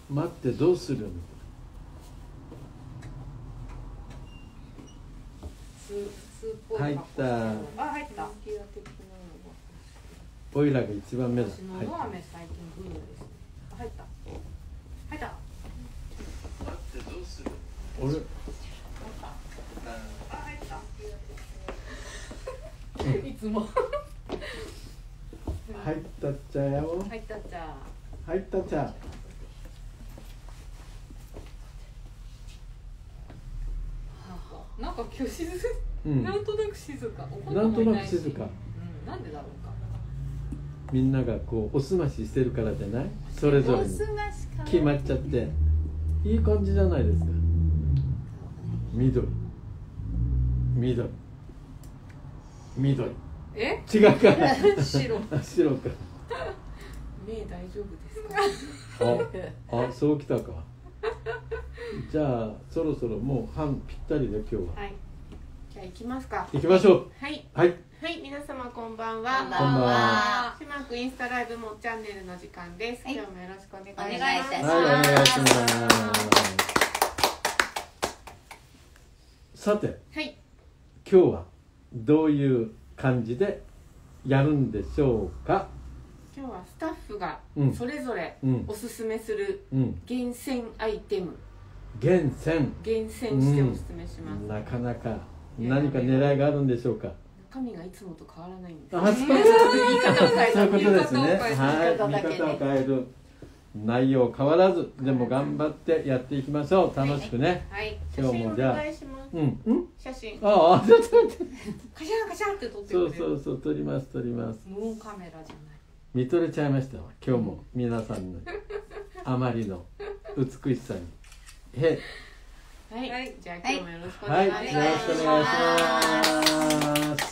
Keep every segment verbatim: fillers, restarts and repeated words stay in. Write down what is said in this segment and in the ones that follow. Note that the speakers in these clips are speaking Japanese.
待ってどうするの？入った。 あ、入った。 オイラが一番目だ。 私のど飴最近グーです。入った。入った。 待ってどうする？俺。入った。 あ、入った。いつも。 入ったっちゃよ。 入ったっちゃ。 入ったっちゃ。 なんか今日静か、うん、なんとなく静か。 なんとなく静か。 うん、なんでだろうか。 みんながこうおすまししてるからじゃない？それぞれに決まっちゃっていい感じじゃないですか。緑緑緑。 え？ 違うか。 白。 白か。 目大丈夫ですか？ あ、あ、そうきたか。じゃあそろそろもう半ぴったりで今日は。 はい。じゃあ行きますか。 行きましょう。 はい。 はい。 はい、皆様こんばんは。 こんばんは。 しまくインスタライブもチャンネルの時間です。はい、今日もよろしくお願いします。 お願いいたします。 はい、お願いします。さて、 はい、 今日はどういう感じでやるんでしょうか。 今日はスタッフがそれぞれおすすめする厳選アイテム。 厳選。 厳選しておすすめします。 うん、なかなか何か狙いがあるんでしょうか。 中身がいつもと変わらないんです。 あ、そういうことですね。はい、見方を変える。内容変わらず、でも頑張ってやっていきましょう。楽しくね。 はい。 今日もじゃあ、うん、うん、 写真。 ああ、ちょっと待って。 カシャカシャって撮ってくれる。 そうそうそう、撮ります撮ります。 ノーカメラじゃない。 見とれちゃいましたわ。今日も皆さんのあまりの美しさに。へ。 はい、じゃあ今日もよろしくお願いします。 はい、よろしくお願いします。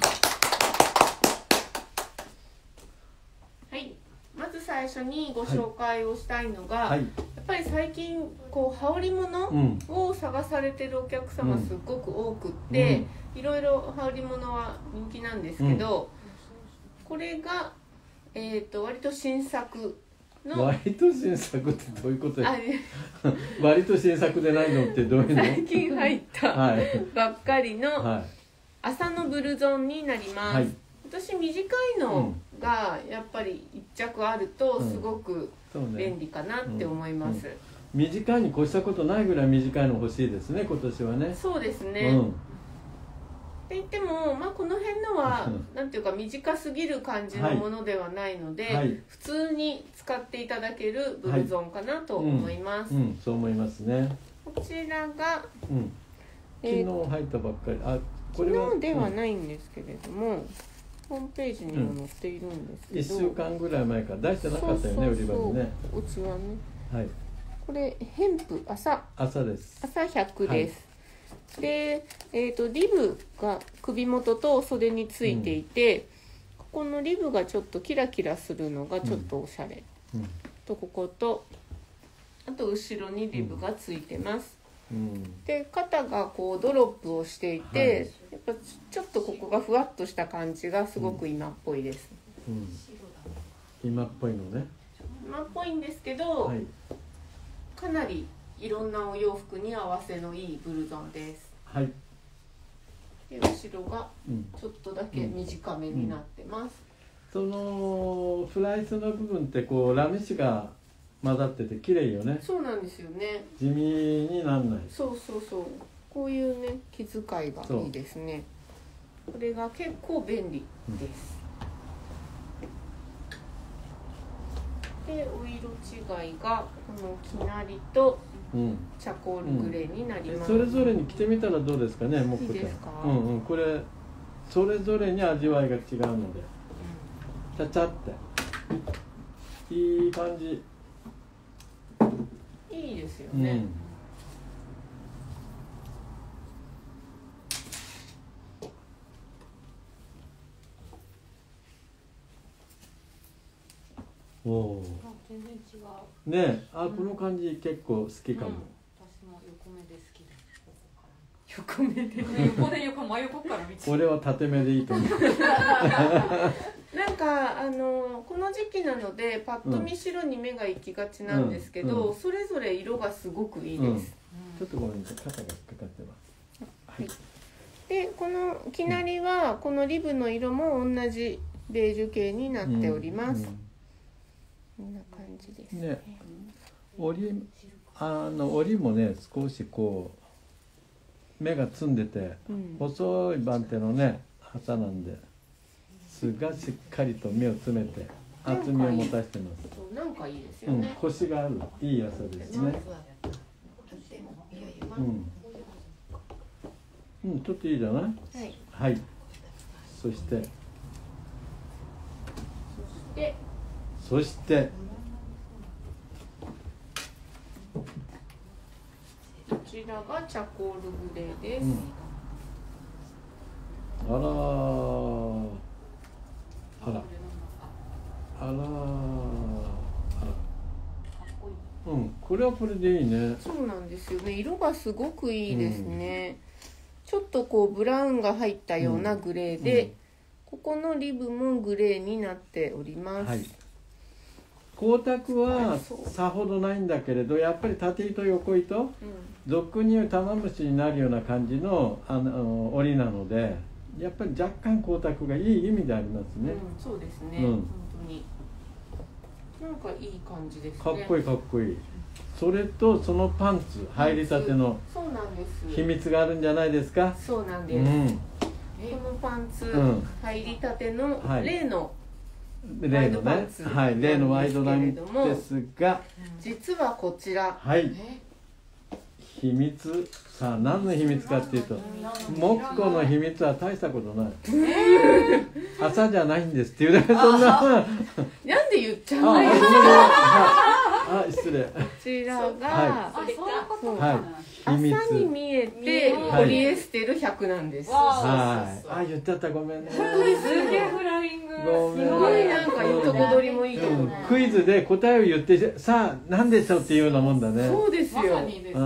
はい、まず最初にご紹介をしたいのが、はい、やっぱり最近こう羽織物を探されてるお客様すごく多くって、うん、いろいろ羽織物は人気なんですけど、うん、これが、えーと、割と新作。 割と新作ってどういうことや。割と新作でないのってどういうの？ 最近入ったばっかりの麻のブルゾンになります。はい、私短いのがやっぱり一着あるとすごく便利かなって思います。 うんうんうん、短いに越したことないぐらい短いの欲しいですね、今年はね。 そうですね。うんって言っても、まあ、この辺のはなんていうか短すぎる感じのものではないので、はいはい、普通に使っていただけるブルゾンかなと思います。 はい、うんうん、そう思いますね。 こちらが、 うん、昨日入ったばっかり。あ、これは昨日ではないんですけれども、うん、ホームページにも載っているんですけど、 いっしゅうかんぐらい前から出してなかったよね、売り場にね。 うちはね、 はい、 これヘンプ朝朝です朝ひゃくです。はい、で、えーと、リブが首元と袖についていて、うん、ここのリブがちょっとキラキラするのがちょっとおしゃれ、うん、とこことあと後ろにリブがついてます、うん、で肩がこうドロップをしていて、はい、やっぱちょっとここがふわっとした感じがすごく今っぽいです、 うんうん、今っぽいのね。 今っぽいんですけど、はい、かなりいろんなお洋服に合わせのいいブルゾンです。 はい。 で後ろがちょっとだけ短めになってます。 うんうん、そのフライスの部分ってこうラメ紙が混ざってて綺麗よね。 そうなんですよね。 地味になんない。 そうそうそう。こういうね気遣いがいいですね。これが結構便利です。うん、でお色違いがこのきなりとチャコールグレーになります、 うんうん、それぞれに着てみたらどうですかね、もっこちゃん。いいですか？うんうん、これそれぞれに味わいが違うので、ちゃちゃっていい感じ。 いいですよね。 うん、お全然違う。 ねえ、あ、この感じ結構好きかも。うん、 私も横目で好きです。 横目で横で横真横から見て俺は縦目でいいと思う。 なんかあのこの時期なのでパッと見白に目が行きがちなんですけど、 うんうんそれぞれ色がすごくいいです、 ちょっとごめんなさい、肩が引っかかってます。はい。 でこのきなりはこのリブの色も同じベージュ系になっております、こんな感じですね。 ね、折りあの折りもね少しこう目がつんでて、 うん、 細い番手のね旗なんですがしっかりと目を詰めて厚みを持たせてます。 そうなんかいいですようん、 ね、 腰があるいい朝ですね。うん、うん、ちょっといいじゃない。 はい、 はい。そしてでそしてこちらがチャコールグレーです、 うん、あらーあらあらーあら、うん、これはこれでいいね。 そうなんですよね、色がすごくいいですね、うん、ちょっとこうブラウンが入ったようなグレーで、うんうん、ここのリブもグレーになっております、はい、 光沢はさほどないんだけれど、やっぱり縦糸横糸、うん、俗に言う玉虫になるような感じの、あの織りなので、やっぱり若干光沢がいい意味でありますね、 うん、そうですね、うん、本当になんかいい感じですね。 かっこいいかっこいい。それとそのパンツ入りたての秘密があるんじゃないですか。 そうなんです、うん、このパンツ、うん、入りたての例の例のね、はい、例のワイドなんですが、 実はこちら、 はい、秘密、さあ何の秘密かっていうと、モッコの秘密は大したことない、えー、朝じゃないんですっていうね、そんななんで言っちゃうのよ。 あ、失礼。こちらが、 はい、秘密。 朝に見えてポリエステルひゃくなんです。 はい。あ、言っちゃった、ごめんね。 すげえフライング。 ごめん。 すごいなんかいいとこ取りもいいと思う。 クイズで答えを言ってさあ何でしょうっていうようなもんだね。 そうですよ。 うん。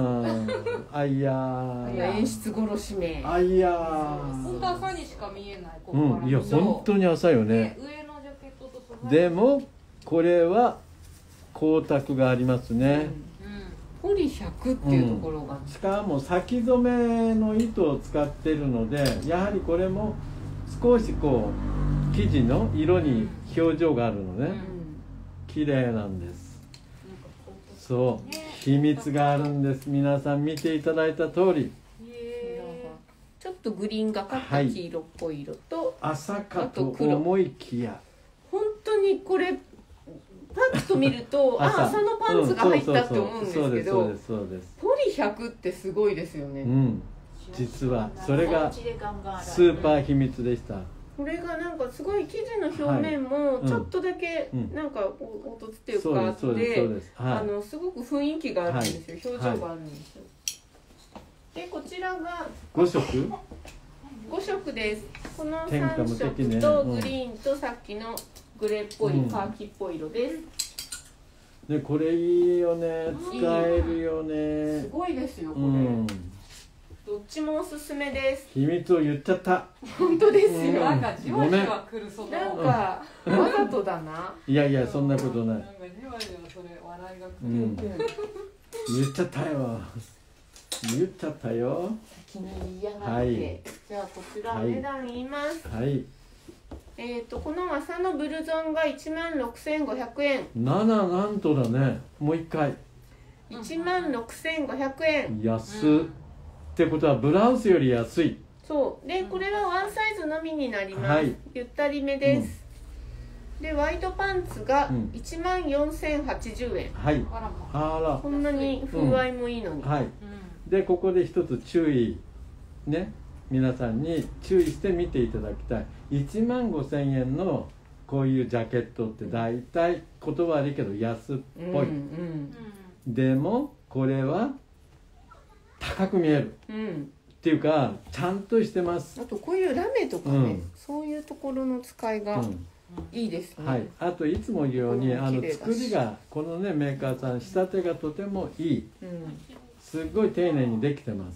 あいやー。 演出殺しめ。 あいやー。 本当朝にしか見えない。 うん。いや本当に朝よね。 上のジャケットと素材。 でもこれは光沢がありますね。 ポリひゃくっていうところが、 うん、しかも先染めの糸を使っているので、やはりこれも少しこう生地の色に表情があるのね、うん、綺麗なんです。そう秘密があるんです。皆さん見ていただいた通り、 ちょっとグリーンがかった黄色っぽい色と、はい、 朝かと思いきや本当にこれパッと見るとあ、朝のパンツが入ったって思うんですけど、ポリひゃくってすごいですよね、 うん、実はそれがスーパー秘密でした。 これがなんかすごい生地の表面もちょっとだけなんか凹凸っていうかあって、あのすごく雰囲気があるんですよ、表情があるんですよ。でこちらがご色ご色です。このさん色とグリーンとさっきのグレーっぽいカーキっぽい色です、 うん、ね、これいいよね、使えるよね、 すごいですよこれ、うん、どっちもおすすめです。 秘密を言っちゃった。 本当ですよ、うん、 なんかじわじわ来る、そのなんかわざとだな。 いやいやそんなことない。 なんかじわじわそれ笑いが来る、 うん、言っちゃったよ言っちゃったよ。 先に言いやがって、はい、じゃあこちらお値段言います。 はい、はい、 えー、とこの麻のブルゾンがいちまんろくせんごひゃくえん。 なななんとだね。もう一回いちまんろくせんごひゃくえん。 安、うん、ってことはブラウスより安い。 そうでこれはワンサイズのみになります、はい、ゆったりめです、うん、でワイドパンツがいちまんよんせんはちじゅうえん、 はい、あらこんなに風合いもいいのに、 うん、はい、でここで一つ注意ね、皆さんに注意して見ていただきたい。いちまんごせんえんのこういうジャケットって大体言葉悪いけど安っぽい、うんうん、でもこれは高く見える、うん、っていうかちゃんとしてます。 あとこういうラメとかね、うん、そういうところの使いがいいですね、 はい、あといつも言うようにあの作りがこのねメーカーさん仕立てがとてもいい、うん、すっごい丁寧にできてます。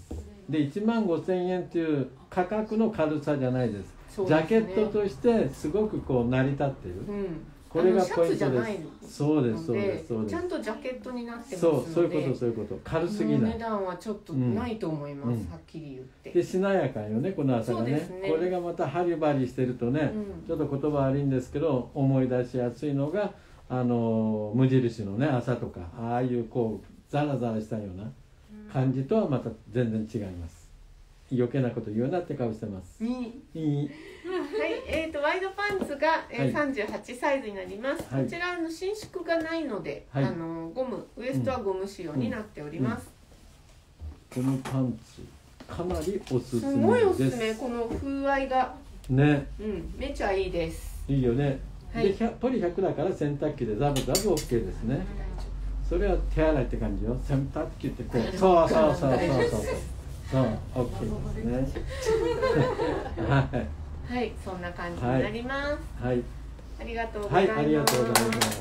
でいちまんごせんえんっていう価格の軽さじゃないです。 そうですね、 ジャケットとしてすごくこう成り立っている、 うん、 これがポイントシャツじゃでないす。そうですそうのでですそうです。 ちゃんとジャケットになってますそので、 うそういうことそういうこと軽すぎない。 値段はちょっとないと思います、 うんはっきり言って。 でしなやかよねこの朝がそうでね, すねこれがまたハリバリしてるとね、 うん、 ちょっと言葉悪いんですけど思い出しやすいのがあの無印のね朝とかああいうこうザラザラしたような感じとはまた全然違います。余計なこと言うなって顔してます。 いいいいはい、えー、とワイドパンツが、えーはいさんじゅうはちサイズになります、 はいこちらの伸縮がないので、 はいあのゴムウエストはゴム仕様になっております、 このパンツかなりおすすすごいおめですすめこの風合いが、 ね。 うん、めちゃいいです。 いいよね、 はいでひゃポリひゃくだから洗濯機でザブザブ OK ですね。それは手洗いって感じよ。洗濯機ってこうそうそうそうそうそうそう OK ですねはいはい、そんな感じになります、 はいありがとうござはいいます、 ありがとうございます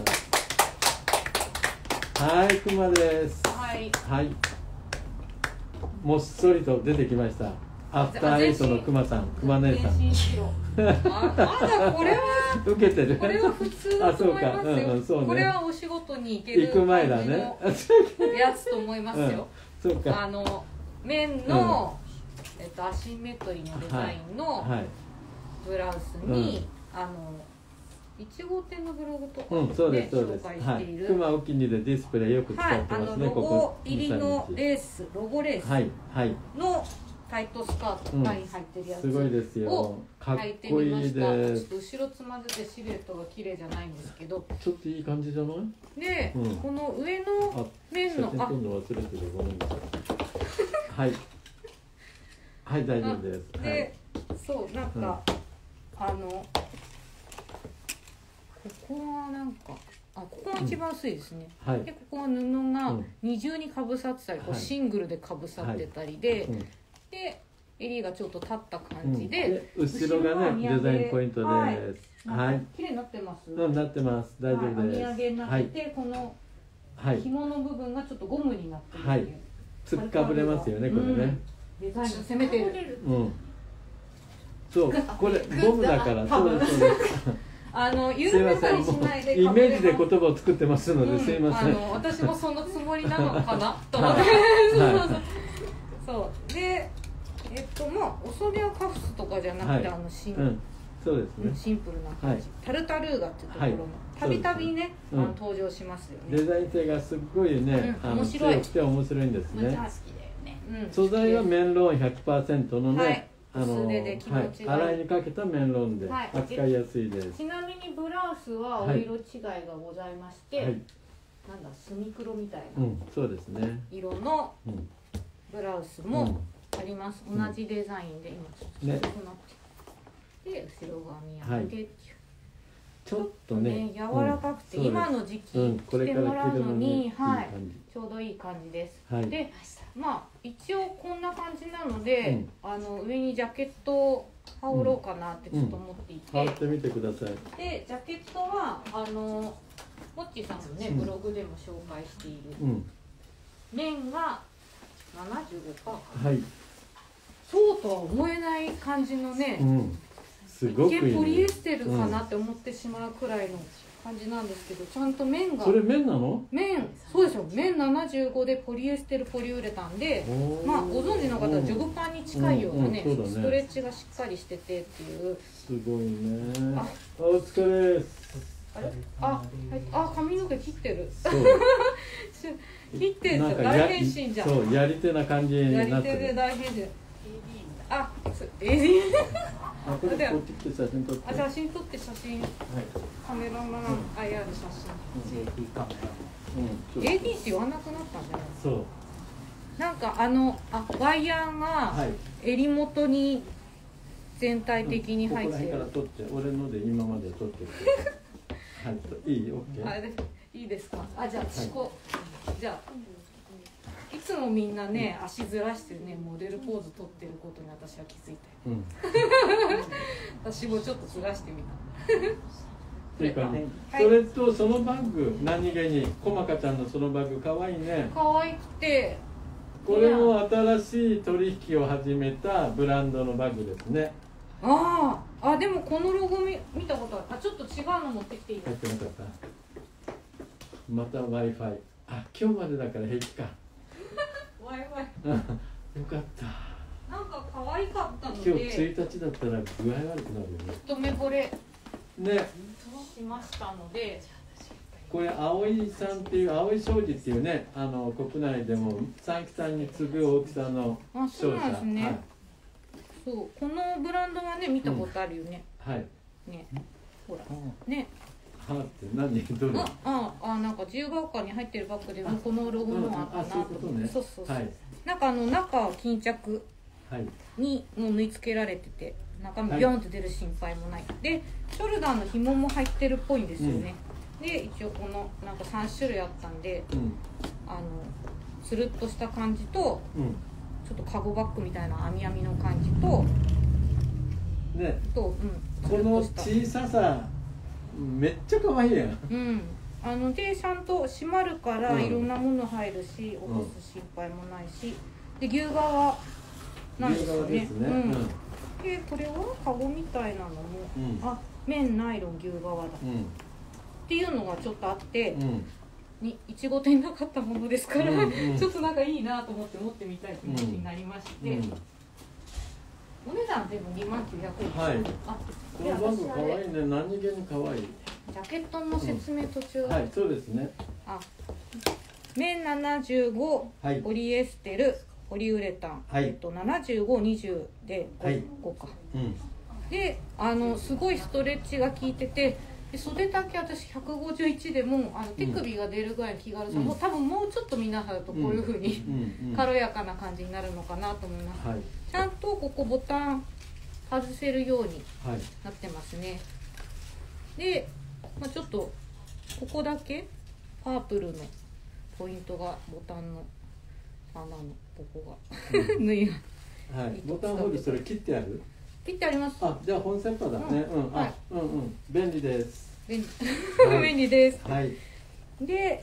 はいくまですはい。 はいもっそりと出てきましたアフターエイトのくまさんくま姉さん全身白。あ、まだこれは受けてるこれは普通だと思いますよ。 あそうかうんうんそうねこれはお仕事に行ける行く前だね感じのやつと思いますよ。 そうかあの面の、えっとアシンメトリーのデザインのはいブラウスに、あのいち号店のブログとかうん、そうでですそうです。 紹介はい。 している、 クマお気に入りでディスプレイよく使はい、 ってますね。 あのロゴここ入りのに、 レース、ロゴレースはいはい。 のタイトスカート、 うんライン入ってるやつすごいですよを。 かっ履いてこいいみました。 です。 ちょっと後ろつまんでてシルエットが綺麗じゃないんですけど、 ちょっといい感じじゃない？ で、 うんこの上あの、面の写真撮るの忘れてるごめんなさい。はい。はい大丈夫です。 あはい。 で、そうなんか、あのここはなんかあここが一番薄いですね、 はい。 でここは布がうん二重にかぶさってたり、こうはいシングルでかぶさってたりで、 うんで襟がちょっと立った感うんじで、 後ろがねデザインポイントです。 なんかはい。 綺麗になってます、 うんなってます。大丈夫です。 はい、編み上げになっはいてて、このはい。 紐の部分がちょっとゴムになってるっていう、 はい突っかぶれますよねこれね。 デザインが攻めてる。 うん。そうこれゴムだからそうですそうです。 あのすいま緩めたりしせんもうないでイメージで言葉を作ってますので、すいません。 うん、あの私もそのつもりなのかなと思って、 はそうでえっとまあお袖はカフスとかじゃなくて、 はいあのシン,、 うん、そうですね。 シンプルな感じ、 はいタルタルーガっていうところのはいたびたびね、 そうですねうんあの登場しますよね、 デザイン性がすっごいね、 うんあの面白い強くて面白いんですね。 好きだよね、うん、 素材は綿ローン ひゃくパーセント のね、 はいあの薄手で気持ちがいいはい、洗いにかけた綿ローンではい扱いやすいです。 ちなみにブラウスはお色違いがございまして、 はい、 なんだスミクロみたいなうん、そうですね。 色のうん、 ブラウスうもん、 あります、 ん同じデザインで今ちょっとね細くなってで後ろが見上げてっていう、 ちょっとね、 柔らかくて、 うん今の時期うん、これから着てもらう着るののに、 に、 はいい感じ。 ちょうどいい感じです、 はいでまあ一応こんな感じなので、 うんあの上にジャケットを羽織ろうかなってちょっと思っていて、 羽織ってみてください。 でジャケットはあのモッチーさんもね、 うんブログでも紹介しているうん、 面が ななじゅうごパーセントはい、 そうとは思えない感じのね、 うん、すごくいい、 一見ポリエね。 ステルかなって思ってしまうくらいの感じなんですけど、ちゃんと面がそれ綿なの？ 面そうですよ、面ななじゅうごでポリエステルポリウレタンで、 おーまあご存知の方はジョグパンに近いようなね、 うんうんそうだねストレッチがしっかりしててっていう。 すごいねあ。 お疲れです。 あれあ、はい、あ髪の毛切ってるそう。 切ってるなんか大や変身じゃん。 そうやり手な感じにやりなって手でる。 大変身。あ、そう エーディーあこれこっち来て写真撮って。 あ、写真撮って写真はい。 カメラマン アイアール 写真。 うん。ちょっとエーディー って言わなくなったんじゃない？ そう。 なんかあのあワイヤーがはい。 襟元に全体的に入ってる。 ここら辺から撮って、俺ので今まで撮ってる。はい。いい？オッケー。 あでいいですか。あじゃあ私こう、じゃあいつもみんなね足ずらしてねモデルポーズ取ってることに私は気づいて、 うん。 私もちょっとずらしてみた。 っていうかね、 はいそれとそのバッグ何気にこまかちゃんのそのバッグ可愛いね。 可愛くてこれも新しい取引を始めたブランドのバッグですね。 ああ、あ、でもこのロゴ見見たことある。あ、ちょっと違うの持ってきていいですか。 入ってなかった。また Wi-Fi。あ、今日までだから平気か。 Wi-Fi。 よかった。 なんか可愛かったので。 今日ついたちだったら具合悪くなるよね。 一目惚れね。 しましたので。 これ葵さんっていう葵商事っていうね、あの国内でも三木さんに次ぐ大きさのあ、そう商社。 なんですね。 はい、 そう、このブランドはね見たことあるよね。 うん、はい。 ね、ほら、ね。 はって何どれ？ あ、あ、あ、なんか自由が丘に入ってるバッグでもこのロゴのあったなと思って。そうそうそう。はい、なんかあの中は巾着にもう縫い付けられてて、中身ビョンと出る心配もない。で、ショルダーの紐も入ってるっぽいんですよね。うん、で、一応このなんかさん種類あったんで、うん、あのつるっとした感じと、うん、ちょっとカゴバッグみたいな網網の感じと、 ね、 と、 うん、この小ささめっちゃ可愛いやん。 うん。あのでちゃんと閉まるからいろんなもの入るし、うん、落とす心配もないし、で牛革なんですよね。うん。でこれはカゴみたいなのも、うん、あ、綿ナイロン牛革だ、うん、っていうのがちょっとあって、うん、にいちごてんなかったものですから、うんうん、ちょっとなんかいいなと思って持ってみたい気持ちになりまして。うんうん、お値段でもにまんきゅうひゃくえんです。はい。あ、 このバッグ可愛いね。何気に可愛い。 ジャケットの説明途中、 うん、はい、そうですね。 あ、綿ななじゅうご、はい、ポリエステル、ポリウレタン、はい、えっとななじゅうご、にじゅうで ご,、はい、ごか、うん、で、あのすごいストレッチが効いてて、で袖丈私ひゃくごじゅういちでもあの手首が出るぐらいの気軽さ、うん、もう多分もうちょっと皆さんとこういう風に、うん、軽やかな感じになるのかなと思います、はい、ちゃんとここボタン外せるようになってますね、はい、で、まあ、ちょっとここだけパープルのポイントがボタンの穴のここが、うん、縫いが、 はい、ボタンホールそれ切ってある？ 切ってあります。 あ、じゃあ本セットだね。うん、うん、はい、うんうん、便利です。 便利、はい、便利です。 はい。で、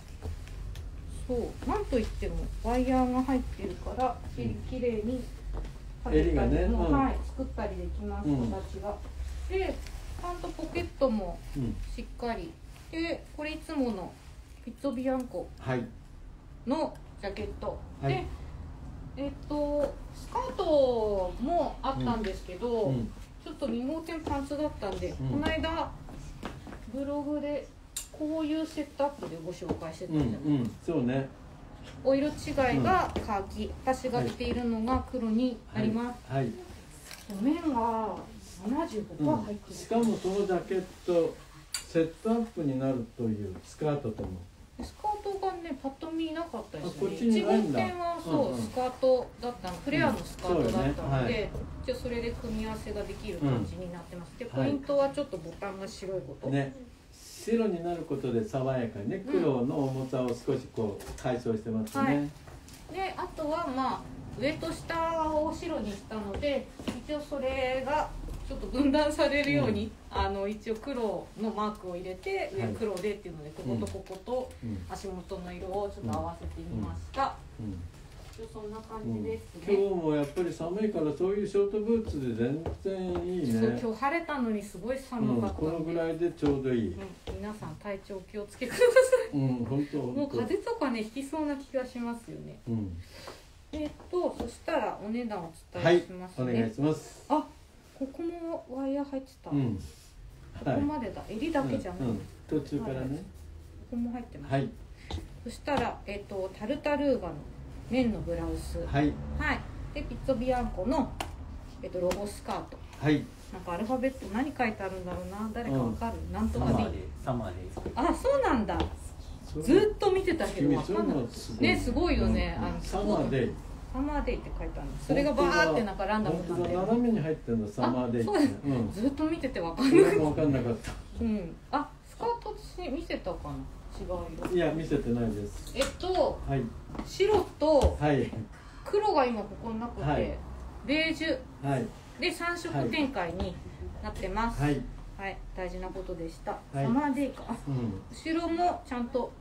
そうなんといってもワイヤーが入ってるからきれいに襟がね、うん、 はい、作ったりできます、うん、形が。で、ちゃんとポケットもしっかり、うん、でこれいつものピッツォビアンコのジャケット、はい、でえっとスカートもあったんですけど、うん、ちょっとに号店パンツだったんで、うん、この間ブログでこういうセットアップでご紹介してたじゃないですか、うんうん、 そうね。 お色違いがカーキ、うん、私が着ているのが黒になります、はいはい、面が ななじゅうごパーセント 入ってる、うん、 しかもそのジャケットセットアップになるというスカートともスカートがねパッと見なかったですね。 いちごう店はそう、うんうん、スカートだったの、フレアのスカートだったので、うん、ね、はい、一応それで組み合わせができる感じになってます、うん、でポイントはちょっとボタンが白いこと、ね、 白になることで爽やかにね、黒の重さを少しこう解消してますね、はい、 であとはまあ上と下を白にしたので一応それがちょっと分断されるように、うん、あの一応黒のマークを入れて上黒でっていうので、こことここと足元の色をちょっと合わせてみました、うんうん、そんな感じですね、 うん、今日もやっぱり寒いからそういうショートブーツで全然いいね。 今日晴れたのにすごい寒かったので、 うん、このぐらいでちょうどいい、 うん、皆さん体調気をつけてください、 うん、本当もう風邪とかねひきそうな気がしますよね、うん、えっとそしたらお値段をお伝えしますね、 はい、お願いします。 あ、ここもワイヤー入ってた、うん、ここまでだ、襟だけじゃない、うんうん、 途中からね、ここも入ってます、 はい、 そしたら、えっと、タルタルーガの綿のブラウス、はい、はい、でピッツォビアンコの、えっと、ロゴスカート、はい、なんかアルファベット何書いてあるんだろうな、誰かわかる、うん、なんとかでいい、 サマーであ、そうなんだ、ずっと見てたけどわかんないね、すごいよね、うん、あのサマーデイサマーデイって書いてあるの。それがバーってなんかランダムなんで。 斜めに入ってるのサマーデイって。そうです、 うん。ずっと見ててわかんなかった。 わかんなかった。 うん。あ、スカート私見せたかな。違う色。 いや見せてないです。 えっと、はい、白と黒が今ここになくて、はい、ベージュ、はい、で三色展開になってます。はい。はい、大事なことでした。はい、サマーデイか。うん、後ろもちゃんと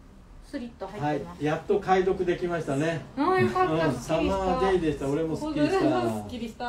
スリット入ってます。 はい、やっと解読できましたね。 ああ、よかった。 うん、サマーデイでした。俺もすっきりした。 すっきりした。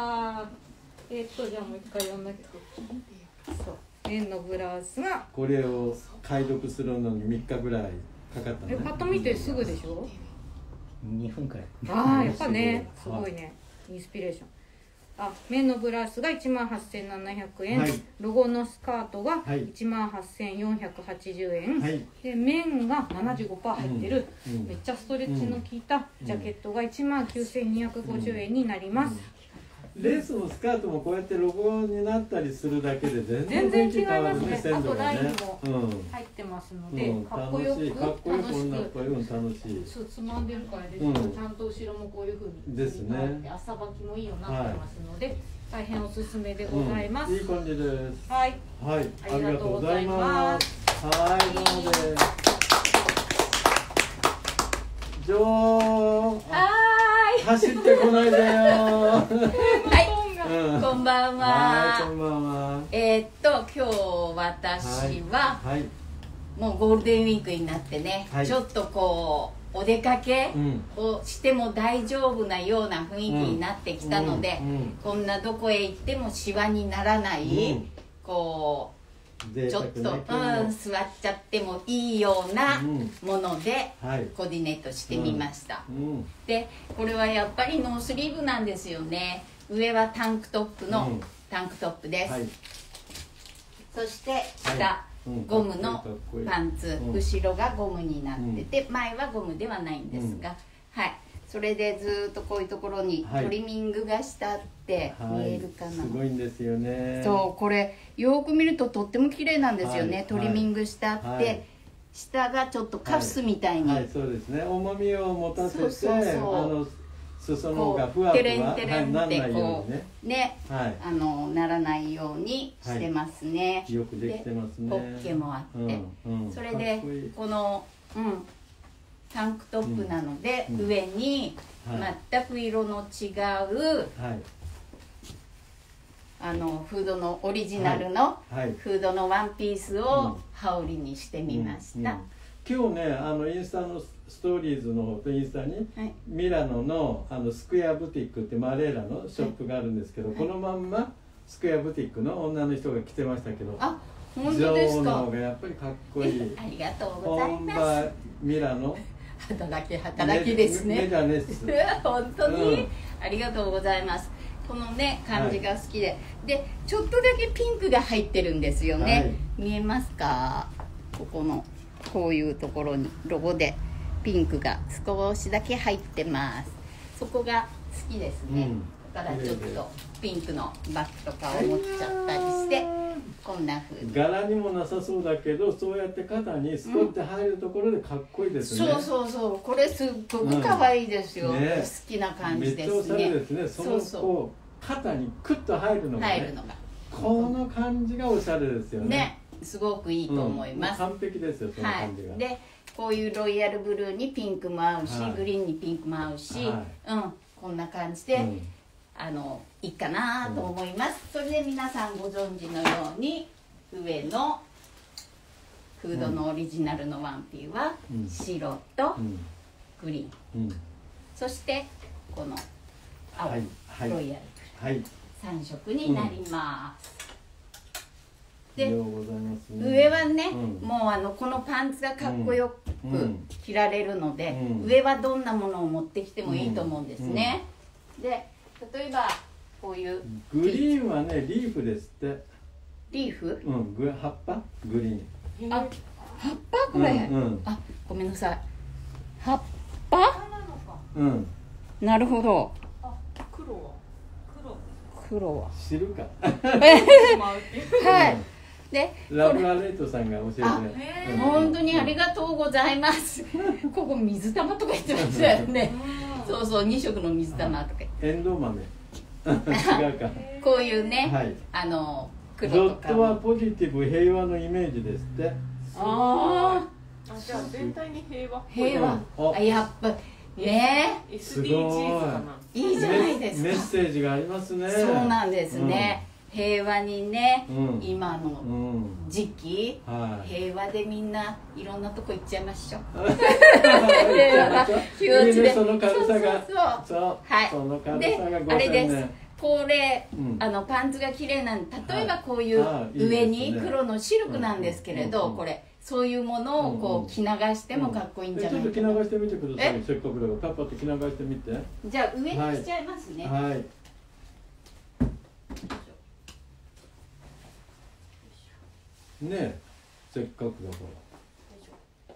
えー、っとじゃあもう一回読んだけど。そう。綿のブラウスが。 これを解読するのにみっかぐらいかかったね。 え、パッと見てすぐでしょ。 にふんくらい。 ああ、やっぱね、すごいね。インスピレーション。あ、綿のブラウスがいちまんはっせんななひゃくえん、はい、ロゴのスカートがいちまんはっせんよんひゃくはちじゅうえん、はい、で綿が ななじゅうごパーセント 入ってる、うん、めっちゃストレッチの効いたジャケットがいちまんきゅうせんにひゃくごじゅうえんになります。うんうん、 レースのスカートもこうやってロゴになったりするだけで全然違いますね。 あとラインも入ってますので、うん、かっこよくかっこよくこんなこういうの楽しい。 そうつまんでるからですけど、うん、ちゃんと後ろもこういう風にですね。 朝履きもいいようになってますので、はい、大変おすすめでございます。 うん、いい感じです。 はい。 はい。ありがとうございます。はい。なので。ジョー。 はい。 走ってこないでよ。はい。うん、こんばんは。 はい、こんばんは。 えー、っと今日私は、はいはい、もうゴールデンウィークになってね、はい、ちょっとこうお出かけをしても大丈夫なような雰囲気になってきたので、うんうんうん、こんなどこへ行ってもシワにならない、うん、こうちょっと、ね、うん、座っちゃってもいいようなものでコーディネートしてみました、うんうん、でこれはやっぱりノースリーブなんですよね。上はタンクトップの、うん、タンクトップです、はい、そして下、はいうん、ゴムのパンツ、うん、後ろがゴムになってて、うん、前はゴムではないんですが、うん、はい、それでずっとこういうところにトリミングがしてあって、はい、見えるかな、 すごいんですよね。 そうこれよく見るととっても綺麗なんですよね、はい、トリミングしてあって、はい、下がちょっとカフスみたいに、 はいはい、そうですね、重みを持たせて、そうそうそう、あの裾のがふわふわテレンテレンってこうね、はい、あのならないようにしてますね、 はい、よくできてますね。 ポッケもあって、うんうん、それでこの、うん、タンクトップなので、うん、上に全く色の違う、はい、あのフードのオリジナルのフードのワンピースを羽織にしてみました、うんうんうん、 今日ねあのインスタのストーリーズの方とインスタに、はい、ミラノのあのスクエアブティックってマレーラのショップがあるんですけど、はい、このまんまスクエアブティックの女の人が着てましたけど、 あ、本当ですか。 女王の方がやっぱりかっこいい。 ありがとうございます。 本場ミラノ働き働きですね。 メガネス本当に、うん、ありがとうございます。このね感じが好きで、はい、でちょっとだけピンクが入ってるんですよね、はい、見えますか。ここのこういうところにロゴでピンクが少しだけ入ってます。そこが好きですね、うん、だからちょっとピンクのバッグとかを持っちゃったりしてこんな風に柄にもなさそうだけどそうやって肩にスポッて入るところでかっこいいですね、 うん、そうそうそう、これすっごく可愛いですよ、うんね、好きな感じですね。 めっちゃおしゃれですね。そのこう肩にクッと入るのが、ね、 入るのがこの感じがおしゃれですよね。ね、 すごくいいと思います、 うん、完璧ですよその感じが、 はい、でこういうロイヤルブルーにピンクも合うし、はい、グリーンにピンクも合うし、はい、うん、こんな感じで、うん、あのいいかなと思います、うん、それで皆さんご存知のように上のフードのオリジナルのワンピーは白とグリーン、うんうん、そしてこの青、はいはい、ロイヤルブルー、はい、さん色になります、で上はね、うん、もうあのこのパンツがかっこよく着られるので、うん、上はどんなものを持ってきてもいいと思うんですね、うん、で例えばこういうグリーンはねリーフですって。 リーフ？ うん、グ葉っぱグリーン。 あ、葉っぱこれ、うんうん、あ、ごめんなさい、葉っぱ？ うん、 なるほど。 あ、黒は黒黒は知るかはい、でラブラレートさんが教えてね、 うん、本当にありがとうございますここ水玉とか言ってましたよねそうそう、に色の水玉とかエンドウ豆違うかこういうね、はい、あの黒とかドットはポジティブ平和のイメージですって。 ああ、じゃあ全体に平和っぽい。 平和、うん、あ、やっぱねえ エスディージーズ かな。 いいじゃないですか。 メッセージがありますね。 そうなんですね、 平和にね、うん、今の時期、うんはい、平和でみんないろんなとこ行っちゃいましょう。平和な気持ちで、その軽さが、そうそうはい、その軽さがごせんねん。であれです。これ、うん、あのパンツが綺麗なんで、例えばこういう上に黒のシルクなんですけれど、これそういうものをこう着流してもかっこいいんじゃないかな。 ちょっと着流してみてください。せっかくだからパッパと着流してみて。 じゃあ上にしちゃいますね。 はい。はいねえ、せっかくだから。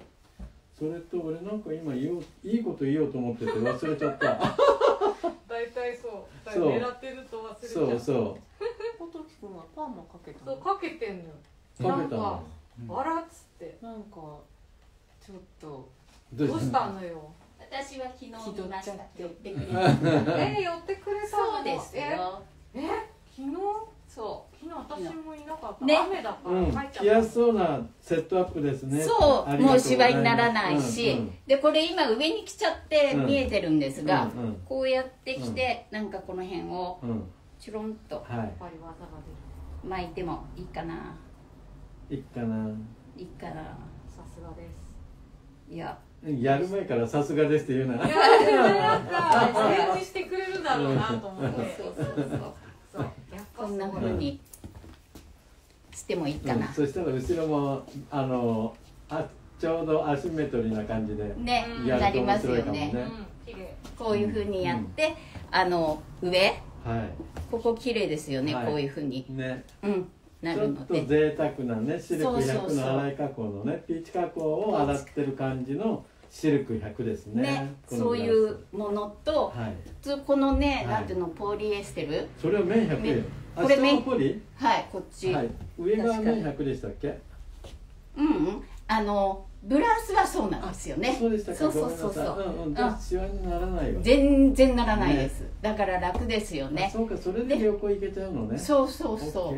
それと俺なんか今言おういいこと言おうと思ってて忘れちゃった。 大体そう。狙ってると忘れちゃった。 そうそう。 ポトキ君はパーマかけたの？そうかけてんのよ。 かけたの。 あらっつってなんかちょっとどうしたのよ。 私は昨日見ました。寄ってくれた。 え寄ってくれたの？ そうですよ。 え昨日？そう。昨日私もいなかった。 ね、 雨だから帰っちゃった。着やすそうなセットアップですね。 そう、もうシワにならないし、でこれ今上に来ちゃって見えてるんですが、こうやってきてなんかこの辺をチュロンと巻いてもいいかな。 いいかな。 いいかな。 さすがです。 いや。 やる前からさすがですって言うな。いや、 なんか整理してくれるだろうなと思って。 そうそうそう。そうこんな風にしてもいいかな。 うん、そしたら後ろもあのあちょうどアシンメトリーな感じでね、なりますよね。こういう風にやって、うん、あの上、はい、ここ綺麗ですよね、はい、こういう風に。 ね。 うん。なるのでちょっと贅沢なねシルクひゃくの洗い加工のねピーチ加工を洗ってる感じのシルクひゃくですね。 ね、そういうものと、はい、普通このね、はい、なんていうのポリエステル。 それは綿ひゃくえん。 これ綿ポリ？ はいこっち。 はい、上が綿ひゃくでしたっけ？ うんうん。あのブラウスはそうなんですよね。 そうでしたか。 そうそうそうそう。 うんうん。じゃあシワにならないよ。 全然ならないです。ね、だから楽ですよね。 そうか、それで旅行行けちゃうのね。 そうそうそう。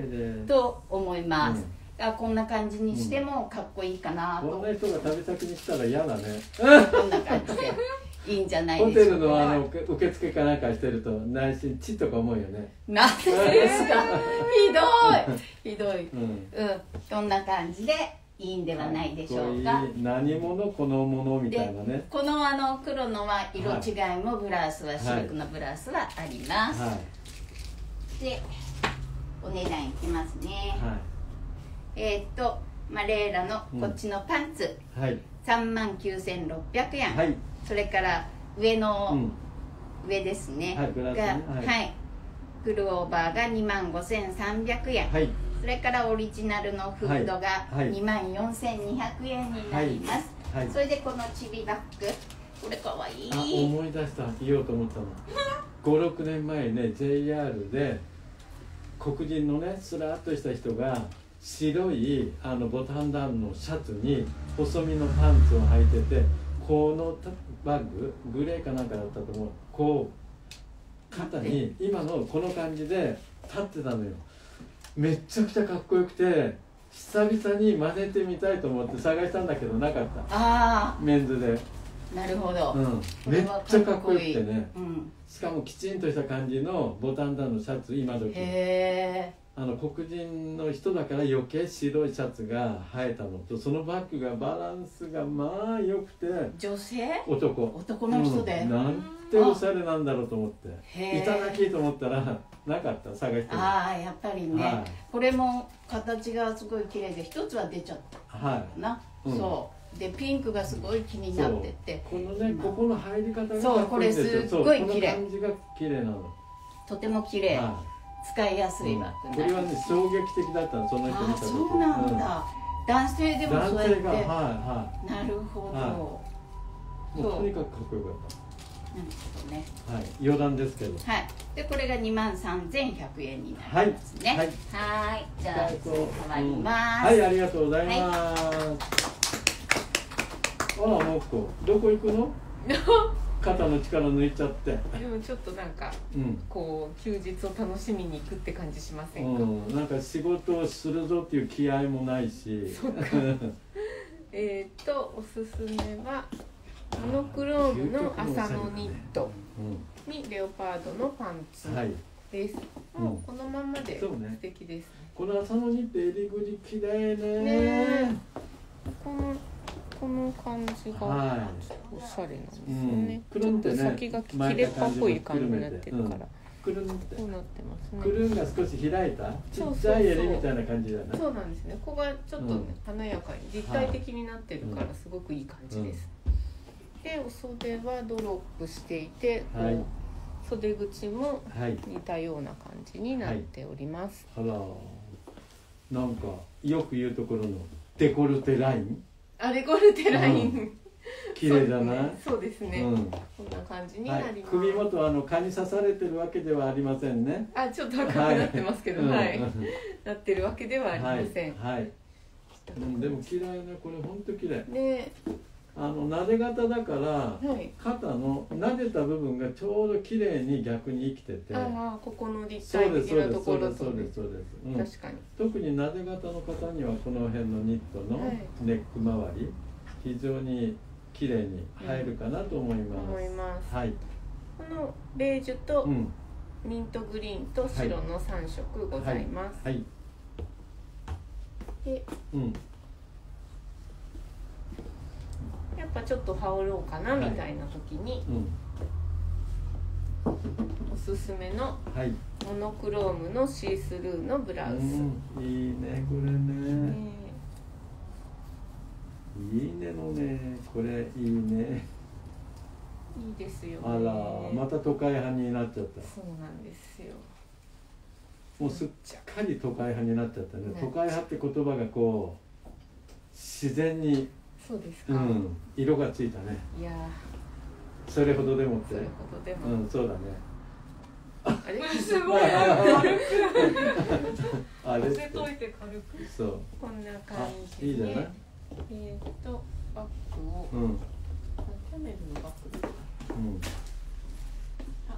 と思います。うん、あこんな感じにしてもかっこいいかなと。 こんな人が旅先にしたら嫌だね。 こんな感じでいいんじゃないでしょうか。 ホテルのあの受付かなんかしてると内心チッとか思うよね。 なんでですか。ひどいひどい。うん、うん、こんな感じで。いいんではないでしょうか。 何者このものみたいなね。 このあの黒のは色違いもブラウスは、はい、シルクのブラウスはあります。はい、でお値段いきますね。はい、えー、っとマレーラのこっちのパンツ、うんはい、さんまんきゅうせんろっぴゃくえん、はい、それから上の、うん、上ですね、はい、が、ねはいはい、クルオーバーがにまんごせんさんびゃくえん、はい、それからオリジナルのフードがにまんよんせんにひゃくえんになります、はいはい、それでこのチビバッグこれかわいい。 あ思い出した言おうと思ったのごろくねんまえね ジェイアール で黒人のねスラーっとした人が白いあのボタンダウンのシャツに細身のパンツを履いててこのバッググレーかなんかだったと思うこう肩に今のこの感じで立ってたのよ。めっちゃくちゃかっこよくて久々に真似てみたいと思って探したんだけどなかった。あメンズで。 なるほど、 うん、めっちゃかっこよくてね、うん、しかもきちんとした感じのボタンダウンのシャツ今時へあの黒人の人だから余計白いシャツが生えたのとそのバッグがバランスがまあ良くて女性男男の人で、 うん、なんておしゃれなんだろうと思っていただきと思ったらなかった探してああやっぱりね、はい、これも形がすごい綺麗で一つは出ちゃったはいな、うん、そうでピンクがすごい気になっててこのねここの入り方がそうこれすっごい綺麗この感じが綺麗なのとても綺麗、はい、使いやすいバッグ、 うん、これはね衝撃的だったのその人見た時そうなんだ、うん、男性でもそうやって男性がはいはいなるほど、はい、 もうとにかくかっこよかったなるほどねはい余談ですけどはいでこれがにまんさんぜんひゃくえんになりますねはいはいじゃあ変わります、 うん、はいありがとうございます、はいあらもっこどこ行くの肩の力抜いちゃってでもちょっとなんか、うん、こう休日を楽しみに行くって感じしませんか、うん、 なんか仕事をするぞっていう気合もないしそうかえっとおすすめはモノクロームの麻のニットにレオパードのパンツ、はい、 です。もうこのままで素敵です、ね。 この麻のニット襟ぐり綺麗ね。 ねこのこの感じがおしゃれなんですよね。うん、ちょっと先が切れっぱっぽい感じになってるから。くるんってこうなってますね。 くるんが少し開いたちっちゃい襟みたいな感じだね。 そうなんですね。ここがちょっと、ねうん、華やかに立体的になってるからすごくいい感じです。うん、でお袖はドロップしていて、はい、袖口も似たような感じになっております。 はいはい、あら、なんかよく言うところのデコルテライン。 あ、デコルテライン。うん綺麗じゃない？ そうですね。うん、こんな感じになります。はい、 首元はあの蚊に刺されてるわけではありませんね。 あ、ちょっと赤くなってますけど、はい、はい、なってるわけではありません。 はい。はい、うん、でも綺麗ね、これ本当綺麗。 ね。 あの撫で型だから、はい、肩の撫でた部分がちょうど綺麗に逆に生きてて。 ああ、ここの立体的なところと。 そうですそうですそうです。うん、 確かに。 特に撫で型の方にはこの辺のニットのネック周り、非常に綺麗に入るかなと思います。 思います。 はい。 このベージュとミントグリーンと白のさんしょくございます。 はい。はい、 で、うん、やっぱちょっと羽織ろうかなみたいな時に、はいうん、おすすめのモノクロームのシースルーのブラウス。 うん、いいねこれね。ねいいねのね、これいいね。 いいですよね。 あら、また都会派になっちゃった。 そうなんですよ。 もうすっかり都会派になっちゃったね。都会派って言葉がこう自然に、 そうですか。 うん、色がついたね。 いや。 それほどでもって。 それほどでも。 うん、そうだね。 あれすごい軽く。 あれ。 乗せといて軽く。 そう。 こんな感じで。 いいじゃない。 えーとバッグを、うん、キャメルのバッグですか、うん、あ、あ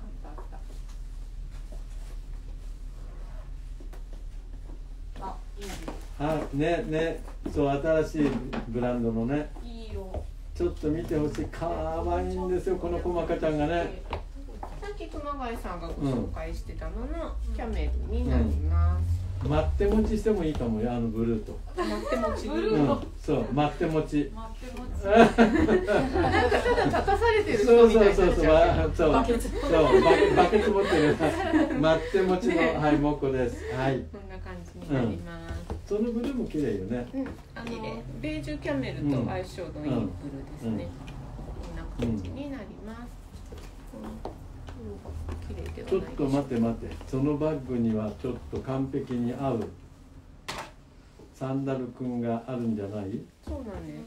ったあったあ、いいですあ、ね、ね、そう、新しいブランドのねいい色ちょっと見てほしい、かわいいんですよ、このこまかちゃんがねさっき熊谷さんがご紹介してたののキャメルになります、うん待って持ちしてもいいかもよ、あのブルーと。 待って持ち。 ブルーの、うん、 そう、待って持ち。 待って持ち。 なんかただ立たされてる人みたいになっちゃう。そうそうそう、バケツ。そう、 バケツ持ってる。待って持ちの、はい、モコです。はい。 こんな感じになります。 うん、そのブルーも綺麗よね。 うん、あのベージュキャメルと相性のいいブルーですね。うんうん、こんな感じになります。うんちょっと待って待って、そのバッグにはちょっと完璧に合うサンダルくんがあるんじゃない？ そうなんです。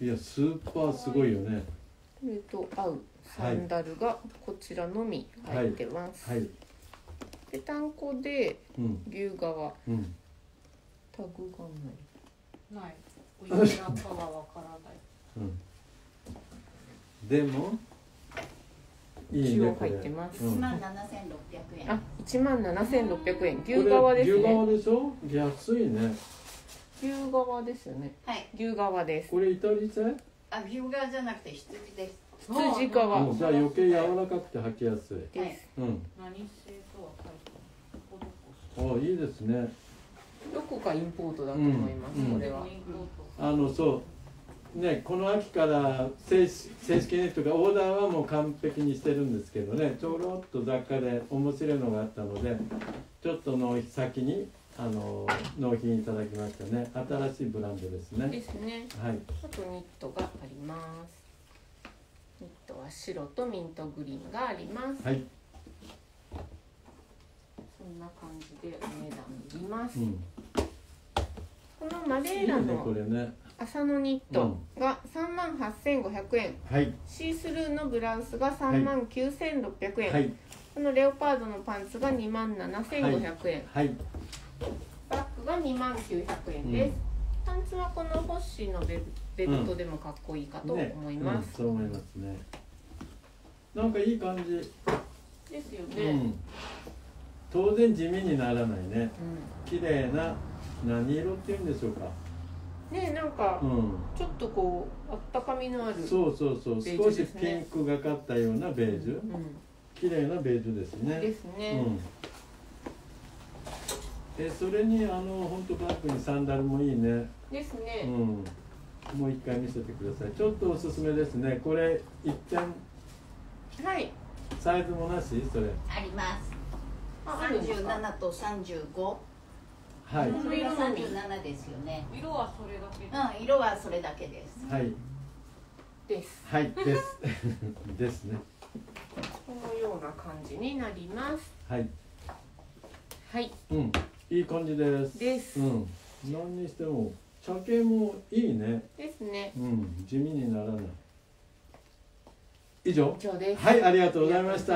いや、スーパーすごいよね。 これと合うサンダルがこちらのみ入ってます。はいはい、で単行で牛革、うん、タグがない。ない。おいくらかはわからない。 うん、でも。 いいね、入ってます。 いちまんななせんろっぴゃくえん。 あ、いちまんななせんろっぴゃくえん。牛革ですね。 牛革でしょ？安いね。 牛革ですよね。 はい。 牛革です。 これイタリ製？ あ、牛革じゃなくて羊です。 羊革。 うん、じゃあ余計柔らかくて履きやすい。 です。 うん。 何製とは書いてある。あ、いいですね。 どこかインポートだと思います。うん、これは。 あのそう。ね、この秋から正式にとかオーダーはもう完璧にしてるんですけどね、ちょろっと雑貨で面白いのがあったのでちょっとの先にあの納品いただきましたね。新しいブランドですね。 ですね。 はい。 あとニットがあります。ニットは白とミントグリーンがあります。 はい。 そんな感じでお値段いります。うん、このマレーラのこれね。 麻のニットがさんまんはっせんごひゃくえん、はい、シースルーのブラウスがさんまんきゅうせんろっぴゃくえん、はい、このレオパードのパンツがにまんななせんごひゃくえん、はい、バッグがにまんきゅうひゃくえんです、うん、パンツはこのホッシーのベル、ベルトでもかっこいいかと思います、 うんねうん、そう思いますね。なんかいい感じですよね、うん、 当然地味にならないね、うん、綺麗な何色っていうんでしょうかね、なんか、うん、ちょっとこうあったかみのある、 そうそうそう、少しピンクがかったようなベージュ、うん、 綺麗なベージュですね。 ですね。うん、 えそれにあの本当バッグにサンダルもいいね。 ですね。 うん。もう一回見せてください。ちょっとおすすめですね。これ一点。 はい。 サイズもなしそれ。 あります。三十七と三十五。 はい。 それが三十七ですよね。 色はそれだけ。 うん、色はそれだけです。 はい。 です。 はいです。ですね。 このような感じになります。 はい。 はい。 うん。いい感じです。 です。 うん。何にしても茶系もいいね。 ですね。 うん。地味にならない。以上。 以上です。 はい、ありがとうございました。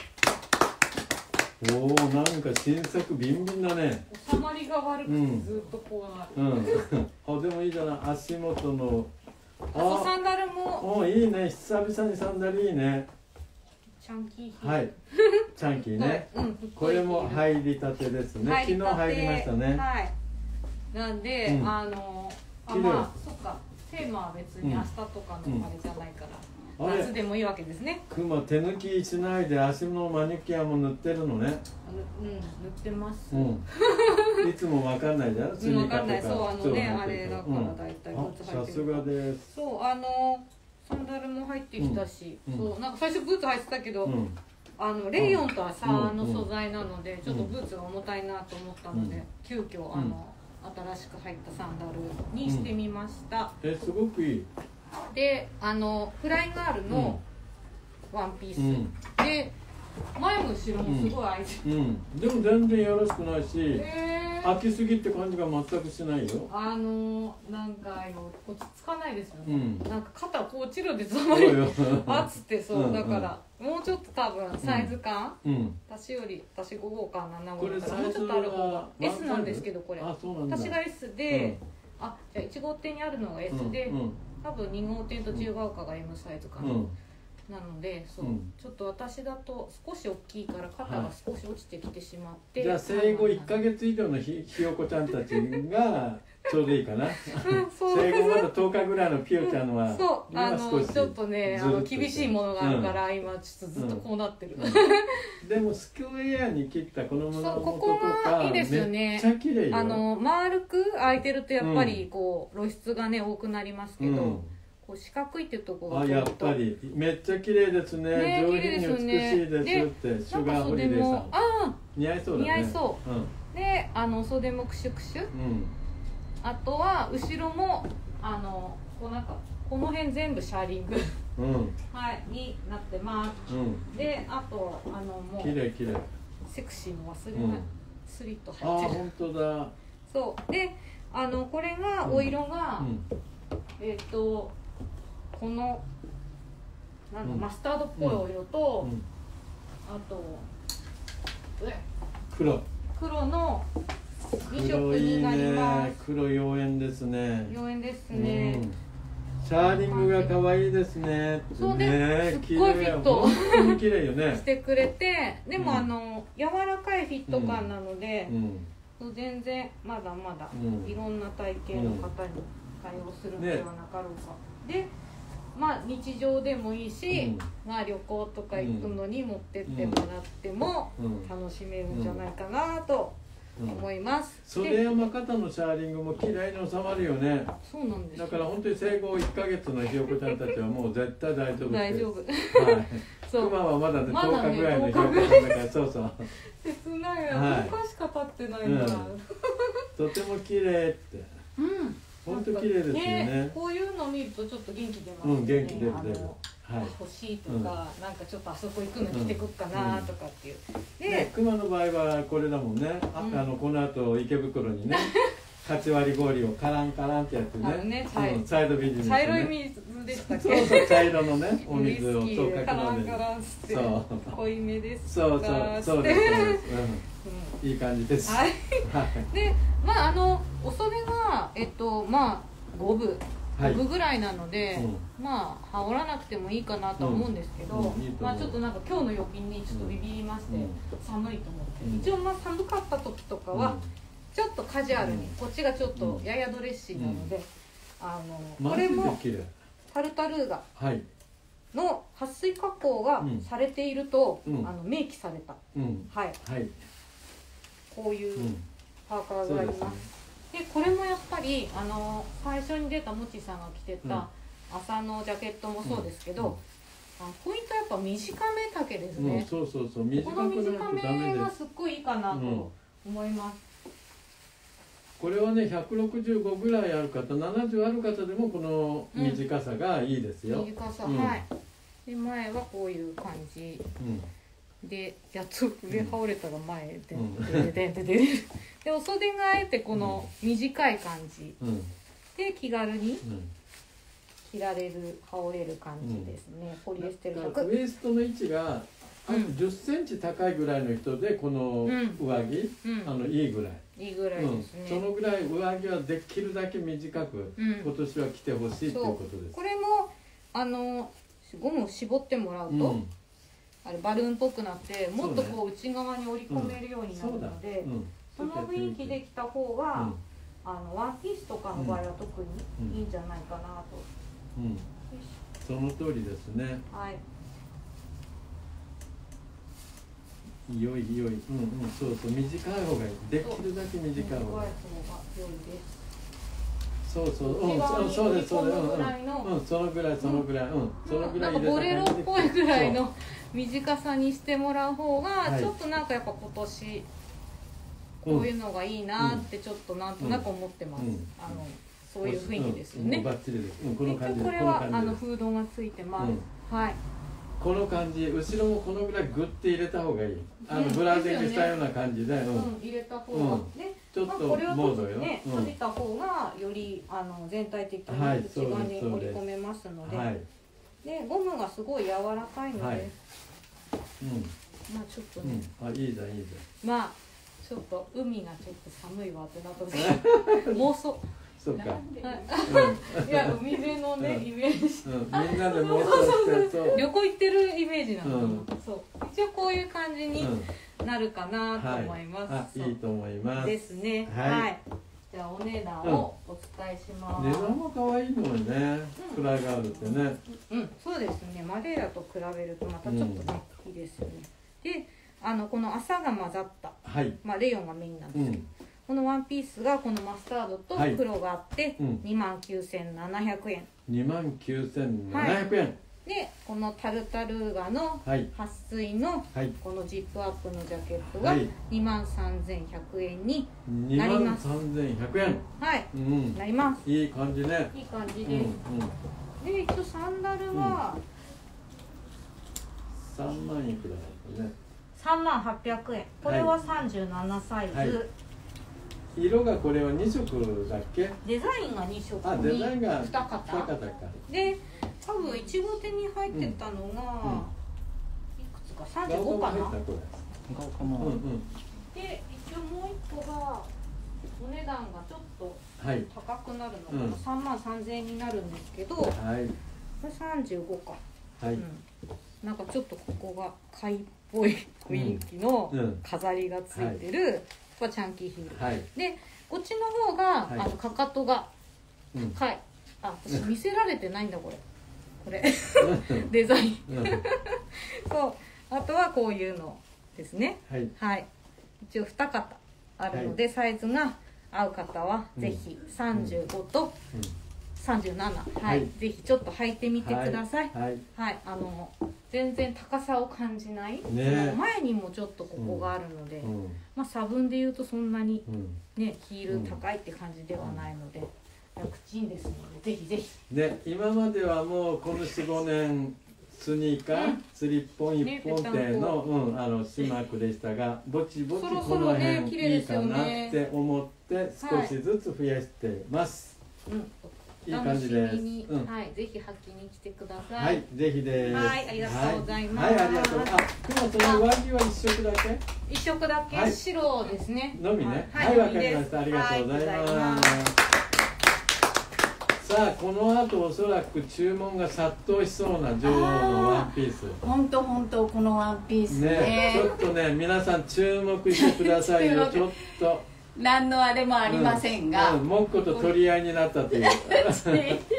おお、なんか新作ビンビンだね。 収まりが悪くてずっとこうなる。 うん。あ、でもいいじゃない。足元の。 あ、サンダルも。 お、いいね。久々にサンダルいいね。 チャンキー。 はい。チャンキーね。これも入りたてですね。昨日入りましたね。 はい。なんで、あの、あ、まあ、そっか。テーマは別に明日とかのあれじゃないから。夏でもいいわけですね。 クマ手抜きしないで足のマニキュアも塗ってるのね。 うん、塗ってます。 うん。いつもわかんないじゃん。 スニーカーとか。わかんない。そう、あのね、あれだからだいたいブーツ履いてる。 さすがです。 そう、あのサンダルも入ってきたし、そうなんか最初ブーツ履いてたけど、あのレイヨンとはサーの素材なので、ちょっとブーツが重たいなと思ったので、急遽あの新しく入ったサンダルにしてみました。 え、すごくいい。 で、あのフライガールのワンピース、うん、で前も後ろもすごい開いてる、 うんうん、でも全然よろしくないし、開きすぎって感じが全くしないよ。 あのなんか落ち着かないですよね、うん、なんか肩こう落ちるんですあまり熱ってそうだから、うんうん、もうちょっと多分サイズ感、うん、私より私ご号かなな号だからもうちょっとある方が S なんですけど、これあ、そうなんだ。 私が S で、うん、あ、じゃあいち号店にあるのが S で、うんうん、多分に号店と自由が丘が M サイズかな、うん、なのでそう、うん、ちょっと私だと少し大きいから肩が少し落ちてきてしまって、 はい、じゃあ生後いっかげつ以上のひひよこちゃんたちがちょうどいいかな、うん、生後まだとおかぐらいのピヨちゃんは、うん、 そうあのちょっとねあの厳しいものがあるから、うん、今ちょっとずっとこうなってる、 うん、でもスクエアに切ったこの胸元とかここがいいですよね。めっちゃ綺麗よ。 あの丸く開いてるとやっぱりこう露出がね多くなりますけど、うん、こう四角いっていうところがあ、やっぱりめっちゃ綺麗ですね、ね、上品に美しいですってシュガーホリデーさんあ似合いそうだね。 似合いそう、うん、であの袖もクシュクシュ、うん、あとは後ろもあのこうなんかこの辺全部シャーリング、うん、はいになってます、うん、であとあのもう綺麗綺麗セクシーも忘れない、うん、スリット入ってる。 あ、本当だ。 そうであのこれがお色が、うん、えっ、ー、とこのなんだ、うん、マスタードっぽいお色と、うん、あと黒黒のに色になります。 黒いね、黒妖艶ですね。 妖艶ですね、うん、 シャーリングが可愛いですね。 そうね、すっごいフィット本当に綺麗よねしてくれて、でも、うん、あの柔らかいフィット感なので、うん、全然まだまだいろんな体型の方に対応するのではなかろうか、ね、でまあ日常でもいいし、うん、まあ旅行とか行くのに持ってってもらっても楽しめるんじゃないかなと思います。 うん、袖山肩のシャーリングも綺麗に収まるよね。 そうなんです。 だから本当に生後いっかげつのひよこちゃんたちはもう絶対大丈夫です。 大丈夫。 はい。そう。クマはまだね、とおかぐらいのひよこちゃんだから、そうそう。 切ないよ。はい、とおかしか経ってないから、うん。 とても綺麗って。うん。本当綺麗ですよね。ね、 こういうのを見るとちょっと元気出ますね。うん、元気出る出る。 はい、欲しいとか、うん、なんかちょっとあそこ行くの着てくっかなとかっていう、 うん、で、熊の場合はこれだもんね、うん、あのこの後池袋にねかち割り氷をカランカランってやってね、ね、うん、サイドビジネス、ね、 茶色い水でしたっけ。 そうそう、茶色のねお水をそうかき混ぜて、そう濃いめですそうそうそうですそうです、うん、いい感じです。はい、 で、まああのお袖がえっとまあ五分ごぶぐらいなので、うん、まあ羽織らなくてもいいかなとは思うんですけど、うんうん、いいまあちょっとなんか今日の陽気にちょっとビビりまして、うん、寒いと思って、うん、一応まあ寒かった時とかはちょっとカジュアルに、うん、こっちがちょっとややドレッシーなので、うん、あのこれもタルタルーガの撥水加工がされていると、うん、あの明記された、うん、はい、はい、こういうパーカーがあります。で、これもやっぱりあの最初に出たもちさんが着てた麻のジャケットもそうですけど、うんうん、あポイントはやっぱ短め丈ですね、うん、 そうそうそう、短くないとダメです。この短めがすっごいいいかなと思います、うん、 これはねひゃくろくじゅうごぐらいある方、ななじゅうある方でもこの短さがいいですよ、 うん、短さ、うん、はい。で、前はこういう感じ、うん、でやっと上羽織れたら前で、うん、でででででお袖があえてこの短い感じ、うん、で気軽に着られる羽織れる感じですね、うん、ポリエステルひゃく。 ウエストの位置があとじゅっセンチ高いぐらいの人でこの上着、うん、あのいいぐらいいいぐらいですね、 うん、そのぐらい上着はできるだけ短く、うん、今年は着てほしいということです。 これもあのゴムを絞ってもらうと、うん、あれバルーンっぽくなってもっとこう内側に折り込めるようになるので、うん、そ, うん、その雰囲気で着た方が、うん、あのワンピースとかの場合は特にいいんじゃないかなと、 うんうん、その通りですね。 はい、 良い良い、うんうん、そうそう、短い方がいい、できるだけ短い方がいい、 短い方が良いです。 そうそう、うん、そうそうです、そうです、うん、うん、そのぐらい、そのぐらい、うん、そのぐらい入れた感じで、 なんかボレロっぽいぐらいの短さにしてもらう方が、ちょっとなんかやっぱ今年こういうのがいいなってちょっとなんとなく思ってます。うんうん、あのそういう雰囲気ですよね。 バッチリです。うん、この感じで。 これはあのフードがついてます。うん、はい。 この感じ、後ろもこのぐらいグッて入れた方がいい。あの、うん、ブラウジングしたような感じで、うん、 うん、入れた方が、うん、ね。ちょっとモードよ。ね、閉じた方がよりあの全体的に内側に折り込めますので、はい、でゴムがすごい柔らかいので、はい、うん、まあちょっとね、 うん、あ、いいじゃんいいじゃん。まあちょっと海がちょっと寒いわってなった時妄想。 そうか。 いや海辺のね、うん、イメージ、 うん。みんなで妄想してそう。 旅行行ってるイメージなの。うん、そう一応こういう感じに。うんなるかなと思います。 はい、あ、いいと思います。 ですね。はい。はい、じゃあお値段をお伝えします。 値段も可愛いのにね。フライガールってね。 うん、そうですね。マデーラと比べるとまたちょっとね、うん、いいですよね。で、あのこの麻が混ざった、はい、まあレイヨンがメインなんですけど、うん、このワンピースがこのマスタードと黒があって、はい、うん、にまんきゅうせんななひゃくえん。 にまんきゅうせんななひゃくえん。はい、 でこのタルタルーガの撥水のこのジップアップのジャケットがにまんさんぜんひゃくえんになります。 にまんさんぜんひゃくえん、 はい、うん、なります。 いい感じね。 いい感じです。うんうん、で一応サンダルは、うん、 さんまんいくらだね。 さんまんはっぴゃくえん。これはさんじゅうななサイズ。はいはい、 色がこれはにしょくだっけ？ デザインがにしょくに。 あ、デザインがにかた。 にかたか。 で多分いちごうてに入ってたのが、うん、いくつかさんじゅうごかな。うんうん、で一応もう一個がお値段がちょっと高くなるのかな、はい、さんまんさんぜんえんになるんですけど、はい、これさんじゅうごか、はい、うん、なんかちょっとここが貝っぽい雰囲気の飾りがついてる、うんうん、ここはチャンキーヒール、はい、でこっちの方が、はい、あのかかとが高い、うん、あ、私見せられてないんだこれこれデザインそう、あとはこういうのですね、はい、はい、一応にかたあるので、はい、サイズが合う方はぜひさんじゅうごとさんじゅうなな、はいはい、ぜひちょっと履いてみてください。はい、はい、あの全然高さを感じない、ね、前にもちょっとここがあるので、うん、まあ差分で言うとそんなに、ね、ヒール高いって感じではないので、楽ちんですのでぜひぜひ。 ね、今まではもうこのよん、ごねんスニーカー、うん、スリッポン一本手の、うん、あのスマークでしたが、ぼちぼちこの辺いいかなって思って少しずつ増やしてます。はい、うん、いい感じです。 うん、はい、ぜひ履きに来てください。 はい、ぜひです。 はい、ありがとうございます。 はい、はい、ありがとう。あ、今その上着は一色だけ？ 一色だけ、はい、白ですね。 のみね。はい、わ、はい、かりました。ありがとうございます。さあ、この後おそらく注文が殺到しそうな女王のワンピース。 本当本当このワンピースね。 ね、ちょっとね、皆さん注目してくださいよ。ちょっと。 何のあれもありませんが、 うんうん、もっこと取り合いになったという。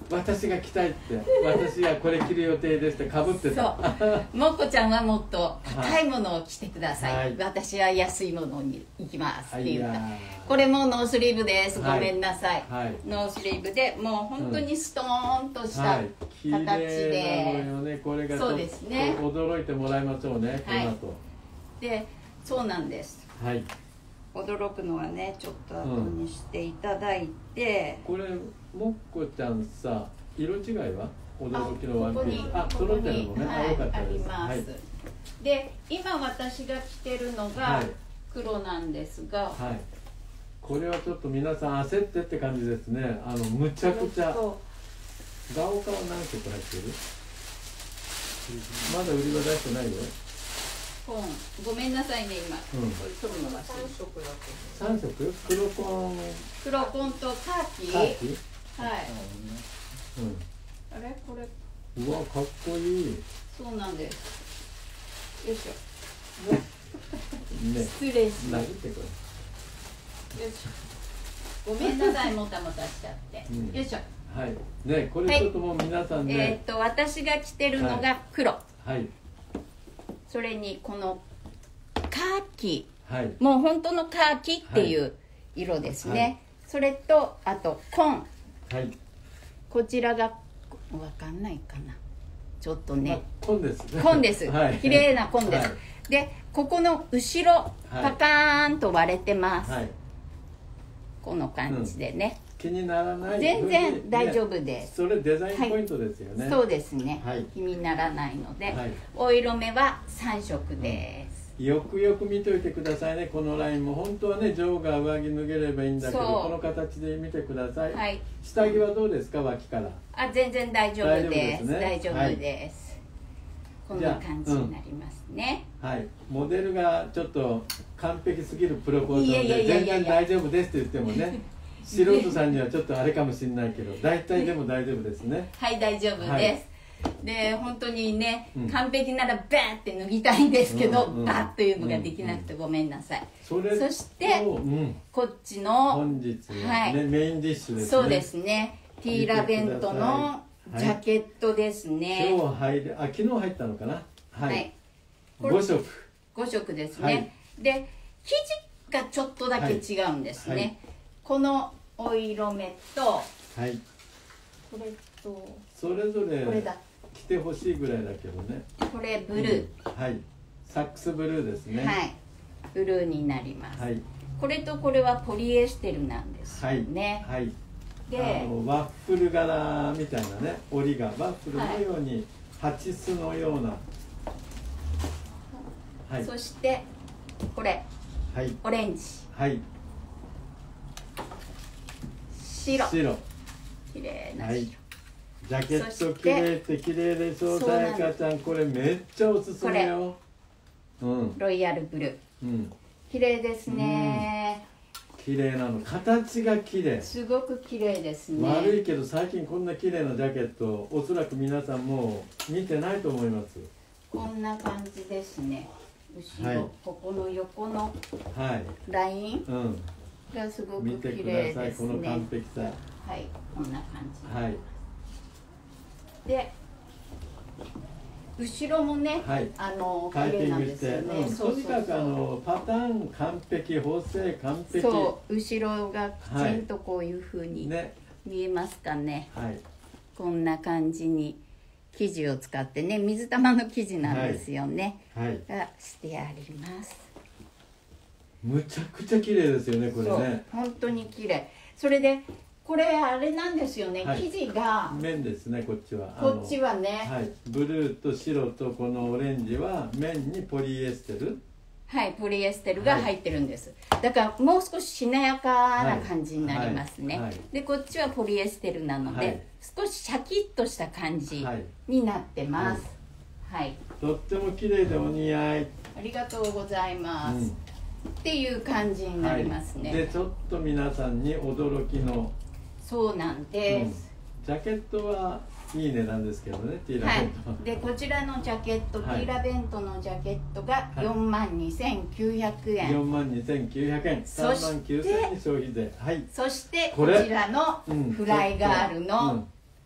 私が着たいって私がこれ着る予定ですってかぶってた。 そうもこちゃんはもっと高いものを着てください、はい、私は安いものに行きますって言った、これもノースリーブです、ごめんなさい、はい、ノースリーブでもう本当にストーンとした形で、うんはい、綺麗なのよね。これがちょっと驚いてもらいましょうね、この後、はい、でそうなんです、はい、驚くのはねちょっと後にしていただいて、うん、これもっこちゃんさ色違いは驚きのワンピースあ揃ってるのね、はい、よかったです。あります、はい、で今私が着てるのが黒なんですが、はいはい、これはちょっと皆さん焦ってって感じですね。あのむちゃくちゃガオカは何色入ってる？まだ売りは出してないよ。ごめんなさいね今、うん、これ取るのがさん色だとさん色？黒紺黒紺とカーキカーキはい、うん、あれこれうわかっこいい。そうなんです。よいしょね、失礼します。よいしょごめんなさいもたもたしちゃって、うん、よいしょはいねこれちょっともう皆さんね、はい、えー、っと私が着てるのが黒、はい、はい、それにこのカーキ、はい、もう本当のカーキっていう色ですね、はい、それとあと紺、はい、こちらが分かんないかなちょっとね、紺です。紺です。はい、綺麗な紺です。はい、で、ここの後ろ、パカーンと割れてます。はい、この感じでね。うん、気にならない。全然大丈夫です。ね、それデザインポイントですよね。はい、そうですね、はい。気にならないので、はい、お色目はさん色です。うん、よくよく見ておいてくださいね。このラインも本当はね上下上着脱げればいいんだけどこの形で見てください、はい、下着はどうですか脇から？あ全然大丈夫です。大丈夫です、はい、こんな感じになりますね、うん、はい。モデルがちょっと完璧すぎるプロポーズで全然大丈夫ですって言ってもね素人さんにはちょっとあれかもしれないけど大体でも大丈夫ですね。はい大丈夫です、はい、で本当にね、うん、完璧ならバーって脱ぎたいんですけど、うんうん、バーっていうのができなくてごめんなさい、うんうん、そして、うん、こっちの本日の、ね、はい、メインディッシュですね。そうですねティーラベントのジャケットですね、はい、今日入るあ昨日入ったのかな、はい、はい、ご色ご色ですね、はい、で生地がちょっとだけ違うんですね、はいはい、このお色目と、はい、これとそれぞれこれだ着てほしいぐらいだけどね。これブルー、うん、はいサックスブルーですね。はいブルーになります、はい、これとこれはポリエステルなんですよね。はい、はい、であのワッフル柄みたいなね織りがワッフルのように蜂巣のような、はい、そしてこれ、はい、オレンジ、はい、白白綺麗な白、はい、ジャケット綺麗って綺麗でしょさやかちゃん。これめっちゃおすすめよ。うん、ロイヤルブルー、うん、綺麗ですね、うん、綺麗なの形が綺麗すごく綺麗ですね。悪いけど最近こんな綺麗なジャケットおそらく皆さんもう見てないと思います。こんな感じですね。後ろ、はい、ここの横のライン、はい、がすごく綺麗ですね。この完璧さ、はい、こんな感じ、はい、で後ろもね、はい、あの綺麗なんですよね。とにかくあのパターン完璧、縫製完璧。そう後ろがきちんとこういう風に見えますかね、はい、こんな感じに生地を使ってね水玉の生地なんですよね、はいはい、がしてあります。むちゃくちゃ綺麗ですよねこれね。本当に綺麗。それでこれあれなんですよね、はい、生地が綿ですね。こっちはこっちはね、はい、ブルーと白とこのオレンジは綿にポリエステル、はいポリエステルが入ってるんです、はい、だからもう少ししなやかな感じになりますね、はいはいはい、でこっちはポリエステルなので、はい、少しシャキッとした感じになってます、はいはい、とっても綺麗でお似合い。ありがとうございます、うん、っていう感じになりますね、はい、でちょっと皆さんに驚きのそうなんです、うん、ジャケットはいい値段ですけどねティーラベント、はい、でこちらのジャケット、はい、ティーラベントのジャケットがよんまんにせんきゅうひゃくえん、よんまんにせんきゅうひゃくえん、さんまんきゅうせんえんに消費税、はい、そしてこちらのフライガールの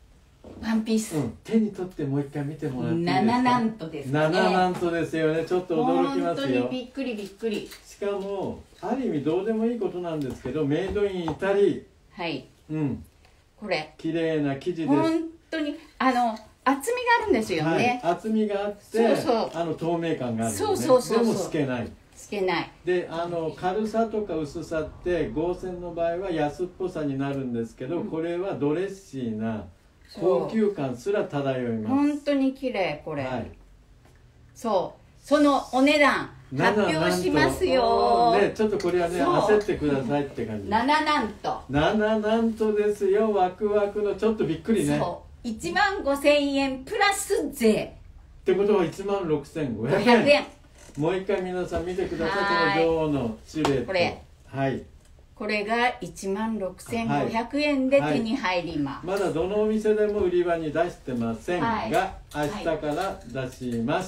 ワンピース、 うん、手に取ってもう一回見てもらっていいですか。 なななんとですね。 なななんとですよね。ちょっと驚きますよ。 本当にびっくりびっくり。 しかもある意味どうでもいいことなんですけど、メイドインイタリー、はい、 うん、 これ綺麗な生地です。 本当にあの厚みがあるんですよね、 はい、厚みがあって、そうそうあの透明感があるんですね。そうそうそうそう、でも透けない透けないで、あの軽さとか薄さって合線の場合は安っぽさになるんですけど、うん、これはドレッシーな高級感すら漂います。 本当に綺麗これ、はい、そうそのお値段発表しますよ、 ね、ちょっとこれはね焦ってくださいって感じ。 なななんとなななんとですよ。ワクワクのちょっとびっくりね。 そういちまんごせんえんプラス税ってことは いちまんろくせんごひゃくえん。ごひゃくえんもう一回皆さん見てください。この女王のシルエット、 これ、 はい、 これがいちまんろくせんごひゃくえんで手に入ります、 はいはい、まだどのお店でも売り場に出してませんが、はい、明日から出します、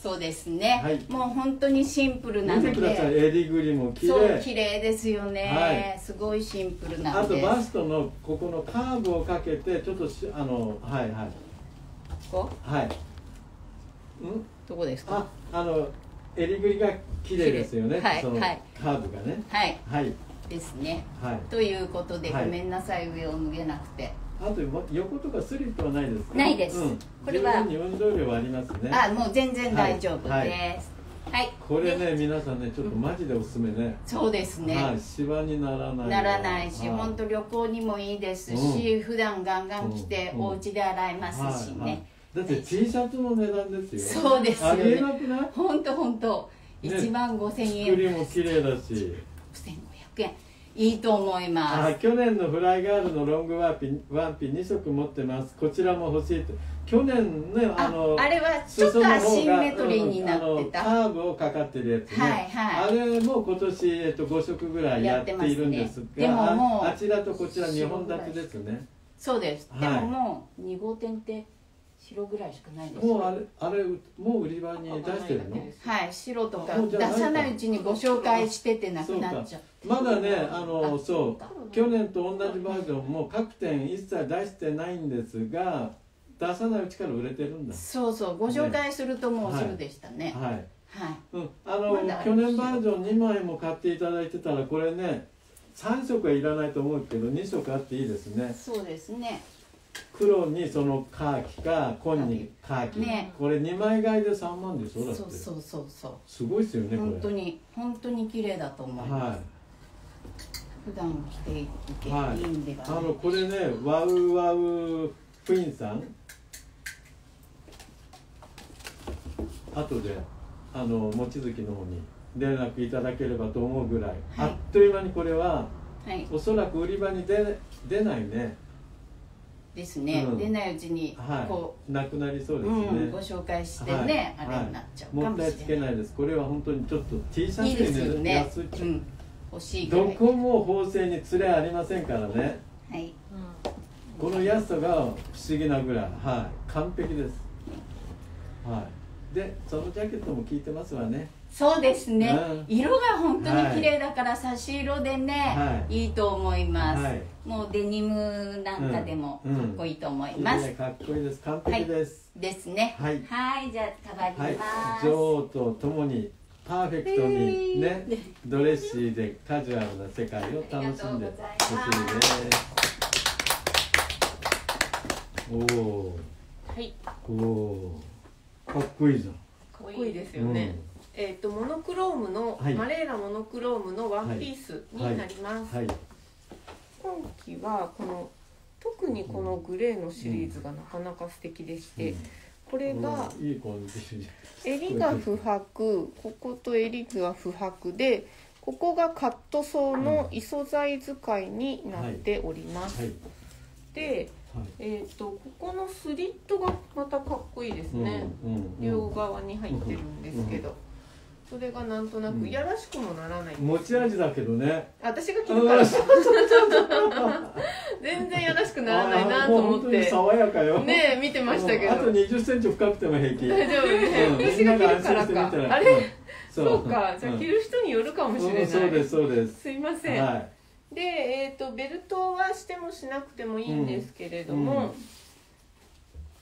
はい、そうですね、はい、もう本当にシンプルなので見てください。襟ぐりも綺麗。 そう綺麗ですよね、はい、すごいシンプルなんです。 あとバストのここのカーブをかけてちょっとしあのはいはいここはいんどこですか。 ああの襟ぐりが綺麗ですよね。 はい、 そのはい、 カーブがね。 はい、 はい、 ですね。 はい。 ということで、はい、ごめんなさい上を脱げなくて。 あと横とかスリットはないですか。 ないです。うん、 これは十分に運動量はありますね。 あ、もう全然大丈夫です。はい。はいはい、 これね皆さんねちょっとマジでおすすめね。 そうですね。 はい、シワにならない。 ならないし、本当旅行にもいいですし、うん、普段ガンガン着て、うん、お家で洗えますしね。はいはい、 だって T シャツの値段ですよ。 そうですよね。 ありえなくない？ 本当本当。いちまんごせんえん。 作りも綺麗だし。 せんごひゃくえん。いいと思います。 あ、去年のフライガールのロングワンピワンピにしょく持ってます。こちらも欲しいと。去年ねあのあ, あれはちょっとアシンメトリーになってた。 うん、カーブをかかってるやつね。はいはい。あれも今年えっとごしょくぐらいやっているんですが、 でももうあ, あちらとこちらにほん立てですね。 そうです。はい、でももうに号店って白ぐらいしかないです。 もうあれあれもう売り場に出してるの？ はい、白とか出さないうちにご紹介しててなくなっちゃう。 まだねあのそう去年と同じバージョンも各店一切出してないんですが、出さないうちから売れてるんだ。 そうそう、ご紹介するともうすぐでしたね。 はい。はい。うん、あの、 ま、 去年バージョンにまいも買っていただいてたらこれねさんしょくはいらないと思うけどにしょくあっていいですね。 そうですね。 黒にそのカーキか紺にカーキ、ね、これにまい買いでさんまんでしょ。だってそうそうそうそうすごいですよね。これ本当に本当に綺麗だと思います、はい、普段着ていけ、はい、いいんではない。 あのこれねワウワウクイーンさん後であの望月の方に連絡いただければと思うぐらい、はい、あっという間にこれは、はい、おそらく売り場に出出ないねですね、うん、出ないうちにこう、はい、なくなりそうですね、 うん、ご紹介してね、はい、あれになっちゃうかもしれない。もったいつけないです。 これは本当にちょっと T シャツに、ね、いいですよね、安い、 うん、欲しいぐらい。 どこも縫製につれありませんからね、 はい、 この安さが不思議なぐらい、はい、完璧です、はい、でそのジャケットも効いてますわね。 そうですね、うん、色が本当に綺麗だから、はい、差し色でね、はい、いいと思います、はい、もうデニムなんかでもかっこいいと思います、うんうん、 かっこいいです。完璧です、 はい、ですね。はい、はい、じゃあかばります、 はい、女王と共にパーフェクトにね、えー、ドレッシーでカジュアルな世界を楽しんでほしいです。おお、はい、おお、かっこいいじゃん。 かっこいいですよね、うん。えー、とモノクロームの、はい、マレーラモノクロームのワンピースになります、はいはい、今期はこの特にこのグレーのシリーズがなかなか素敵でして、うん、これが襟が不白、ここと襟が不白で、ここがカットソーの異素材使いになっております、で、えー、とここのスリットがまたかっこいいですね、うんうんうん、両側に入ってるんですけど、うんうん、それがなんとなくいやらしくもならない、 持ち味だけどね。 私が着るから全然やらしくならないなと思って、本当に爽やかよねえ見てましたけど、 あとにじゅっセンチ深くても平気。 大丈夫ね、うん、私が着るからか。あれ、うん、そう、そうか、じゃあ着る人によるかもしれない、うん、 そうですそうです、 すいません、はい、で、えーと、ベルトはしてもしなくてもいいんですけれども、うんうん、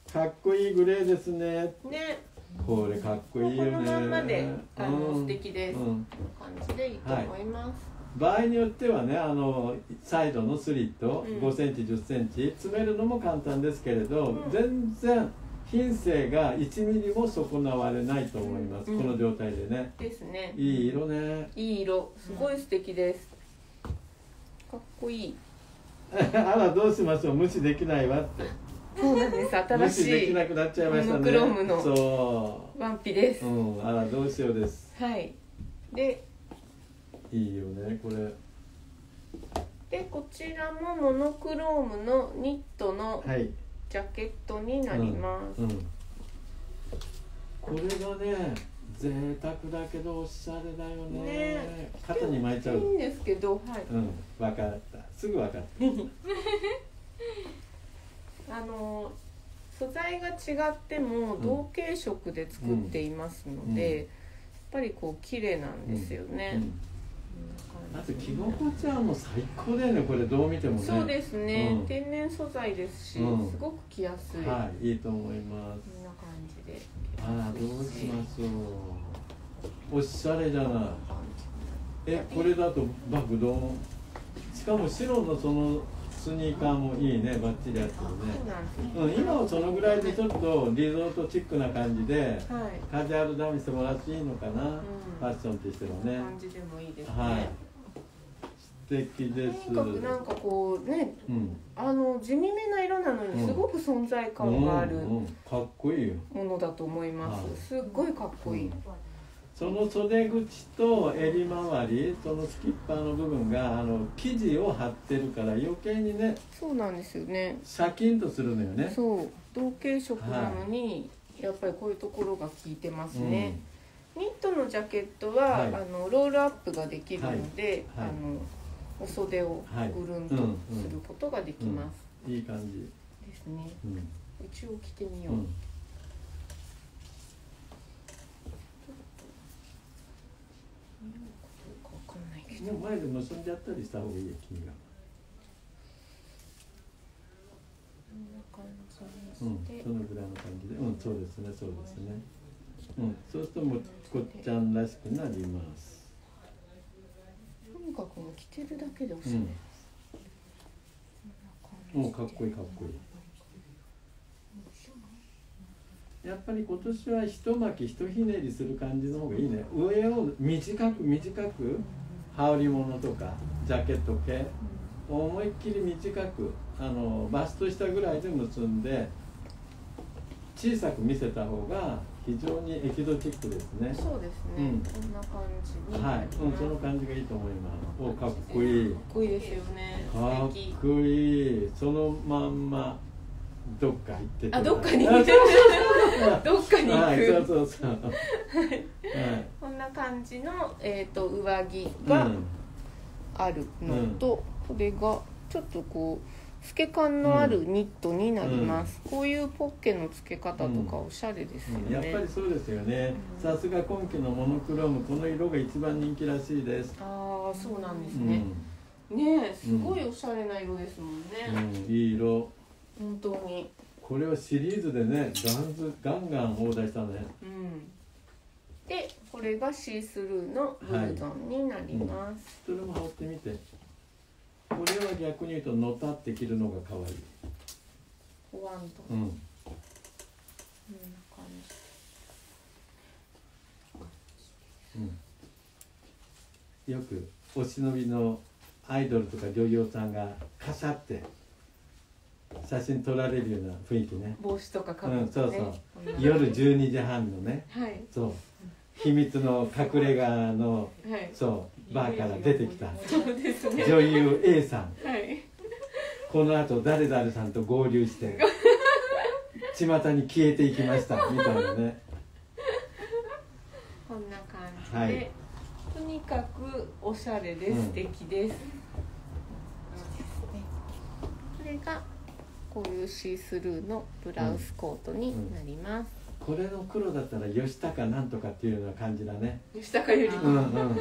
かっこいいグレーですね。 ね。 これかっこいいよね。 このまんまで、あの、 うん、 素敵です。うん、こんな感じでいいと思います。はい、 場合によってはね、あのサイドのスリット、うん、ごセンチじゅっセンチ詰めるのも簡単ですけれど、うん、全然品性がいちミリも損なわれないと思います、うん、この状態でね。 ですね。 いい色ね。 いい色、すごい素敵です。かっこいい。 あら、どうしましょう、無視できないわって。 そうなんです。新しい無視できなくなっちゃいましたね。 モノクロームのそうワンピです。 うん、あら、どうしようです。 はい。で、 いいよね、これ。 で、こちらもモノクロームのニットのジャケットになります。 はい、うんうん、これがね、贅沢だけどおしゃれだよね。ね、肩に巻いちゃう。いいんですけど、はい。 うん、分かった。すぐ分かった。 あの素材が違っても同系色で作っていますので、うん、やっぱりこう綺麗なんですよね。うんうん、 あと着心地はもう最高だよね、これどう見てもね。 そうですね、うん、天然素材ですし、うん、すごく着やすい。 はい、いいと思います。 こんな感じで。 ああ、どうしましょう。おしゃれじゃない。え、これだとバグドン。しかも白のそのスニーカーもいいね、バッチリやってるね。うん、今はそのぐらいでちょっとリゾートチックな感じで、はい、カジュアルダウンしてもらっていいのかな、うん、ファッションとしてはね。 感じでもいいですね。 はい。素敵です。 とにかくなんかこうね、うん、あの地味めな色なのにすごく存在感がある、うんうん、 かっこいいよものだと思います。すっごいかっこいい。うん、 その袖口と襟周り、そのスキッパーの部分があの生地を貼ってるから余計にね。 そうなんですよね。 シャキンとするのよね。 そう、同系色なのに、はい、やっぱりこういうところが効いてますね。うん、ニットのジャケットは、はい、あのロールアップができるので、はいはい、あのお袖をぐるんとすることができます。 うんうん、いい感じですね。うん、一応着てみよう。うん、 もう前で結んでやったりした方がいいよ、君が。 こんな感じにして、うん、そのぐらいの感じで、うん、そうですね、そうですね。うん、そうするともうこっちゃんらしくなります。 とにかくもう着てるだけでおしゃれ。 うん、もうかっこいいかっこいい。やっぱり今年は一巻き一ひねりする感じの方がいいね。上を短く短く羽織物とかジャケット系思いっきり短くあのバスト下ぐらいで結んで小さく見せた方が非常にエキゾチックですね。 そうですね、うん、こんな感じに、 はい、うん、その感じがいいと思います。お、かっこいい。 かっこいいですよね。 かっこいい。そのまんまどっか行ってあ、どっかに行ってどっかに行く、はい、そうそうそう、はい、こんな感じの、えー、と上着があるのと、うん、これがちょっとこう透け感のあるニットになります、うん、こういうポッケの付け方とかおしゃれですよね、 うん、やっぱりそうですよね、うん、さすが今季のモノクローム、この色が一番人気らしいです。 ああ、そうなんですね、うん、ねえ、すごいおしゃれな色ですもんね、 うん、いい色。 本当にこれはシリーズでね、ガンズガンガン放題したね、 うん、でこれがシースルーのブルゾンになります、 はい、うん、それも羽織ってみて。これは逆に言うとのたって着るのが可愛い。 ポワンと、 うん、こんな感じ、うん、よくお忍びのアイドルとか女優さんがカシャって写真撮られるような雰囲気ね。 帽子とかかぶって、ね、うん、そうそう、夜じゅうにじはんのね、 はい、 そう秘密の隠れ家の、はい、そうバーから出てきた、 そうですね、 女優 A さん、 はい、 この後誰々さんと合流して巷に消えていきましたみたいなね。 こんな感じで、はい、とにかくおしゃれで素敵です、うん、これがこういうシースルーのブラウスコートになります、 うんうん、これの黒だったら吉高なんとかっていうような感じだね。 吉高由里子、 うんうん、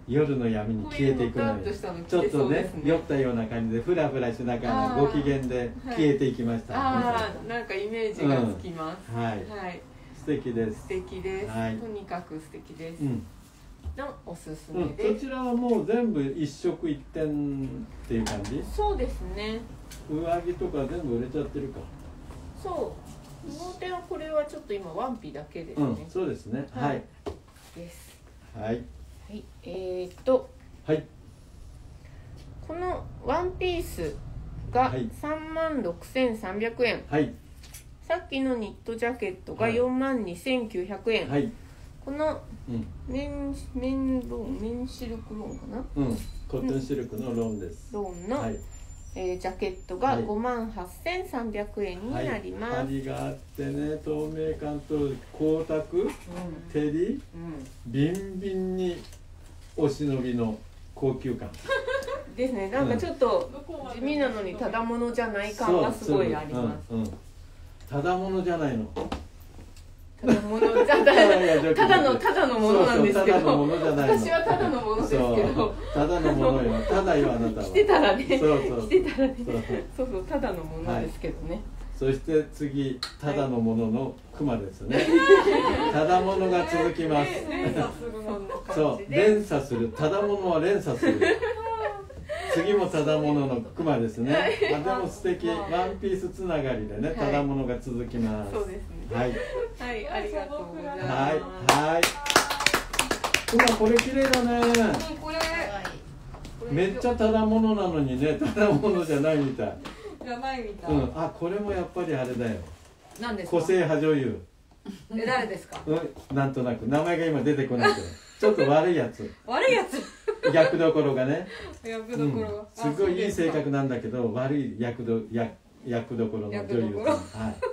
夜の闇に消えていくのにちょっとね酔ったような感じでフラフラしながらご機嫌で消えていきました。 ああ、なんかイメージがつきます。 はい。素敵です。 素敵です。とにかく素敵です。のおすすめです。 こちらはもう全部一色一点っていう感じ？ そうですね。 上着とか全部売れちゃってるか。 そう。この点はこれはちょっと今ワンピだけですね。 そうですね。はい。 です。 はい。 はい、えー、っと、 はい、 このワンピースがさんまんろくせんさんびゃくえん、はい、さっきのニットジャケットがよんまんにせんきゅうひゃくえん、はい、この綿、綿ロン、綿シルクロンかな、 うん、コットンシルクのロンです。 ロンの、はい、えー、ジャケットがごまんはっせんさんびゃくえんになります。 針があってね、透明感と光沢、うん、照り、うん、ビンビンにお忍びの高級感ですね。なんかちょっと地味なのにただものじゃない感がすごいあります。 うんうん、ただものじゃないの。 ただものじゃないただのただのものなんですけど、私はただのものですけど、 ただのものよ、ただよあなたは。 着てたらね、 そうそう着てたらね、そうそうただのものですけどね。はい、 そして次ただのもののクマですね。ただものが続きます。そう連鎖するただものは連鎖する。次もただもののクマですね。あでも素敵、ワンピースつながりでね、ただものが続きます。 そうですね。はい、はい、ありがとうございます。 はい、はい。今これ綺麗だね。 これめっちゃただものなのにね、ただものじゃないみたい。 じゃないみたい。 うん、あこれもやっぱりあれだよ。 何ですか？ 個性派女優。 え誰ですか？ うん、なんとなく名前が今出てこないけど、ちょっと悪いやつ。 悪いやつ。 役どころがね。 役どころが。 すごいいい性格なんだけど、悪い役ど役役どころの女優さん。はい。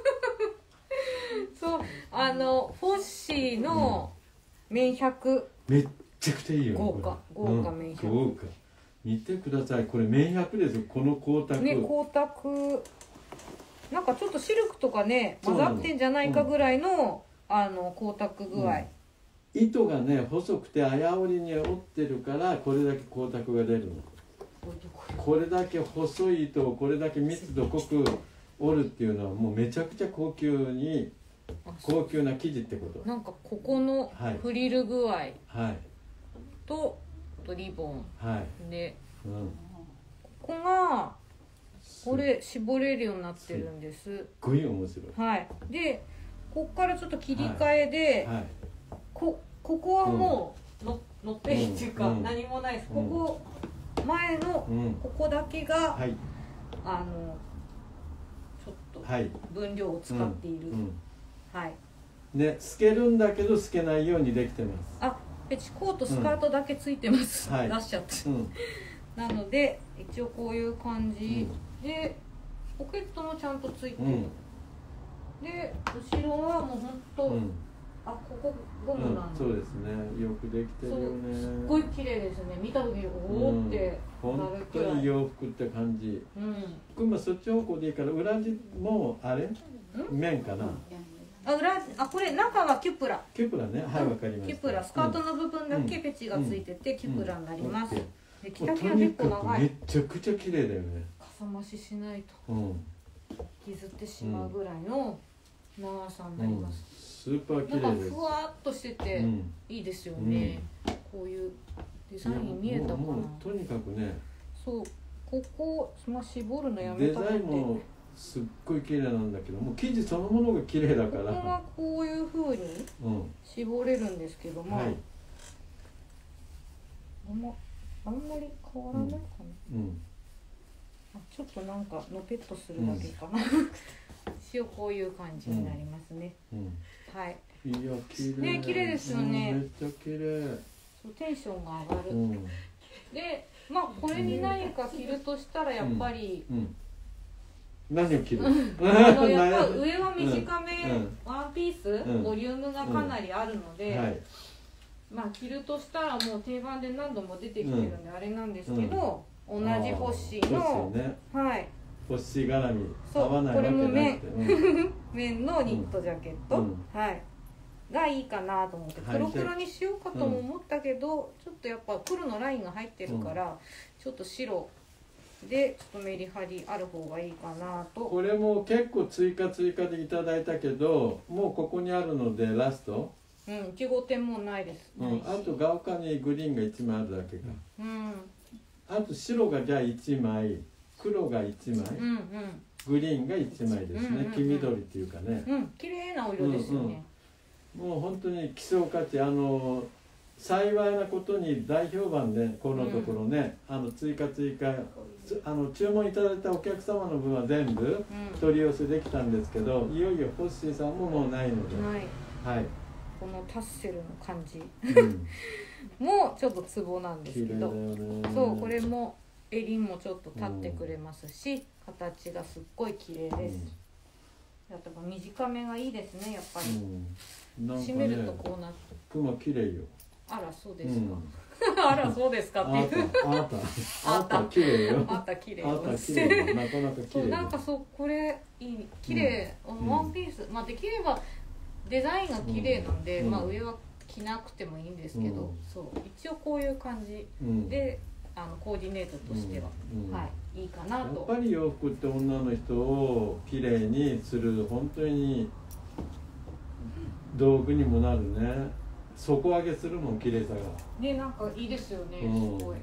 そう、あのフォッシーの綿百。 めっちゃくちゃいいよ。 豪華豪華綿百。 豪華。見てください、これ綿百ですよ、この光沢。 ね、光沢。なんかちょっとシルクとかね混ざってんじゃないかぐらいの、うん、あの光沢具合、うん、 糸がね細くてあや織りに織ってるからこれだけ光沢が出るの。これだけ細い糸をこれだけ密度濃く織るっていうのはもうめちゃくちゃ高級に高級な生地ってこと。 なんかここのフリル具合、はい、とリボン、 はい、 で、 うん、 ここがこれ絞れるようになってるんです。すっごい面白い。 はい。で、ここからちょっと切り替えで、はいはい、こここはもうの、うん、のっぺりっていうか、うん、何もないです。ここ、うん、前のここだけが、はい、あのちょっと分量を使っている。 うんうん、 はい。 ね、透けるんだけど透けないようにできてます。 あ、ペチコートスカートだけついてます。 はい、 出しちゃって。うんなので一応こういう感じ、うん、でポケットもちゃんとついてる、うん、で後ろはもうほんと、うん、あここゴムなんだ、うん、そうですねよくできてるよね。 すっごい綺麗ですね。見た時におおってなるくらい、 本当に洋服って感じ。うん、そっち方向でいいから裏地もあれ面かな。 あ裏あこれ中はキュプラ。 キュプラね、はい、わかりました。 キュプラスカートの部分だけペチがついてて、キュプラになります。で着丈は結構長い。 めちゃくちゃ綺麗だよね。 かさ増ししないと、うん、削ってしまうぐらいの長さになります。 うん、スーパー綺麗です。 なんかふわっとしてていいですよね。うん、こういうデザイン見えたかな。もうもうとにかくね。 そうここまあ絞るのやめたので。 デザインもすっごい綺麗なんだけど、もう生地そのものが綺麗だから。 ここはこういう風に絞れるんですけども。はいあんまあんまり変わらないかな、うんうん、あちょっとなんかのぺっとするだけかな、うん、一応こういう感じになりますね、うん、はいいや綺麗ね綺麗ですよね、 めっちゃ綺麗。 そうテンションが上がる、うん、でまあこれに何か着るとしたらやっぱり、うんうん、 何を着るあのやっぱ上は短め、うん、ワンピース、ボリュームがかなりあるので、はいまあ着るとしたらもう定番で何度も出てきてるんであれなんですけど、うん、同じフォッシーの、ね、はいフォッシー絡み合わないわけなくて、 これも綿、うん、綿のニットジャケット、うん、はいがいいかなと思って黒黒にしようかとも思ったけど、ちょっとやっぱ黒のラインが入ってるから、ちょっと白でちょっとメリハリある方がいいかなと。 これも結構追加追加でいただいたけど、もうここにあるのでラスト、 うん、いち号店もないです、 うん、あとが丘にグリーンがいちまいあるだけか、 うん、 あと白がじゃあいちまい、黒がいちまい、うんうん、グリーンがいちまいですね、うんうんうん、黄緑っていうかね、 うん、綺麗なお色ですよね、 うんうん、もう本当に希少価値、あの幸いなことに大評判でこのところね、うん、あの追加追加あの注文いただいたお客様の分は全部取り寄せできたんですけど、うん、いよいよホッシーさんももうないので、はい、はい、 このタッセルの感じ、うん、もうちょっとツボなんですけど、そうこれも襟もちょっと立ってくれますし、うん、形がすっごい綺麗です、うん、やっぱ短めがいいですねやっぱり、うんなんかね、締めるとこうなってクマ綺麗よ。 あらそうですか、うん、あらそうですかっていうあなたあなた綺麗よ。 あなた綺麗よ。 あなた綺麗よ。なかなか綺麗そうなんかそうこれいい綺麗、うん、ワンピース、まあできればデザインが綺麗なんで、うん、まあ上は着なくてもいいんですけど、うん、そう一応こういう感じで、うん、あのコーディネートとしては、うん、はいいいかなと。 やっぱり洋服って女の人を綺麗にする本当に道具にもなるね。底上げするもん綺麗さがね、なんかいいですよね、うん、すごい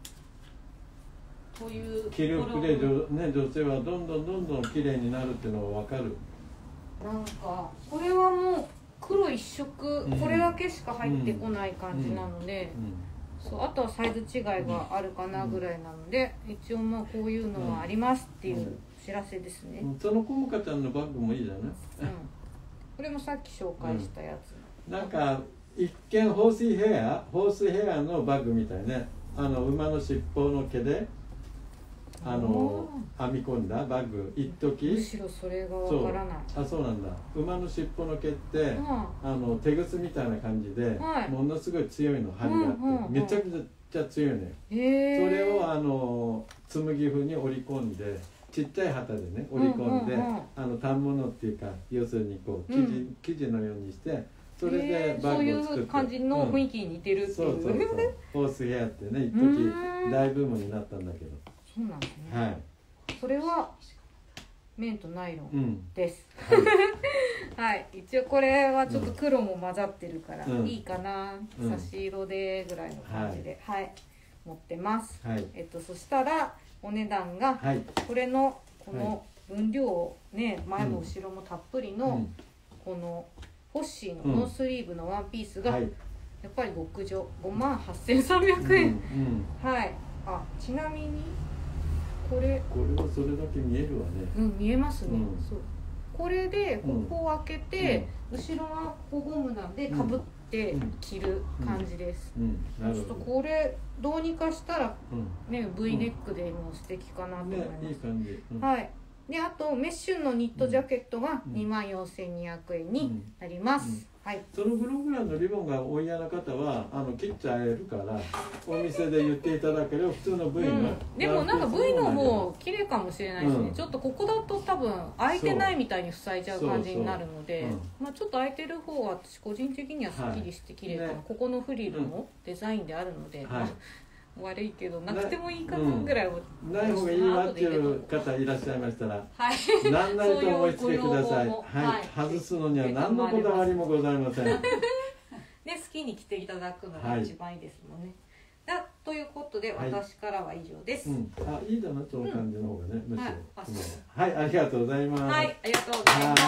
こういう着る服で、ね、女性はどんどんどんどん綺麗になるっていうのが分かる。 なんかこれはもう黒一色、うん、これだけしか入ってこない感じなので、うんうん、そうあとはサイズ違いがあるかなぐらいなので、一応まあこういうのはありますっていうお知らせですね、 うん、そのこもかちゃんのバッグもいいじゃない、うん、 これもさっき紹介したやつ、 うん、なんか一見ホースヘアホースヘアのバッグみたいね。あの馬の尻尾の毛であの編み込んだバッグ一時むしろそれがわからない。 あそうなんだ。馬の尻尾の毛って、うん、あの手ぐすみたいな感じで、はい、ものすごい強いの針があって、うんうんうん、めちゃくちゃ強いね。それをあの紬風に織り込んでちっちゃい旗でね織り込んで、うんうんうん、あの反物っていうか要するにこう生地、うん、生地のようにしてそれでバッグを作って、そういう感じの雰囲気に似てるっていう、 そうそうそうホースヘアってね一時大ブームになったんだけど。 そうなんですね、はい、それは綿とナイロンです、 うんはい、はい、一応これはちょっと黒も混ざってるからいいかな、うん、差し色でぐらいの感じで、うん、はい、持ってます、はい、えっとそしたらお値段が、はい、これのこの分量をね前も後ろもたっぷりの、うん、このホッシーのノースリーブのワンピースが、うん、やっぱり極上ごまんはっせんさんびゃくえん、うんうん、はい。あ、ちなみにこれこれはそれだけ見えるわね。 うん、見えますね、うん、そうこれでここを開けて、うん、後ろはゴムなんでかぶって着る感じです、うんうん、ちょっとこれどうにかしたら、ね、V ネックでも素敵かなと思います、ね、 いい感じ、 はい。であとメッシュのニットジャケットが にまんよんせんにひゃくえんになります、うんうん、はい、 そのプログラムのリボンがお嫌な方はあの切っちゃえるからお店で言っていただければ普通の V の、うん、 でもなんか V の方綺麗かもしれないですね、うん、ちょっとここだと多分開いてないみたいに塞いじゃう感じになるので、うん、まあ、ちょっと開いてる方は私個人的にはすっきりして綺麗かな、はいね、ここのフリルもデザインであるので、はい、まあ悪いけどなくてもいいかなぐらいは、 うん、ない方がいいわっていう方いらっしゃいましたら、はい、何なりと思いつけください。はい、はい、外すのには何のこだわりもございません。で好きに着ていただくのが一番いいですもんね。はい、だということで、はい、私からは以上です。うん、 あ、いいだなその感じの方がね、うん、むしろ、はい、はい、ありがとうございます。 はい、ありがとうございます。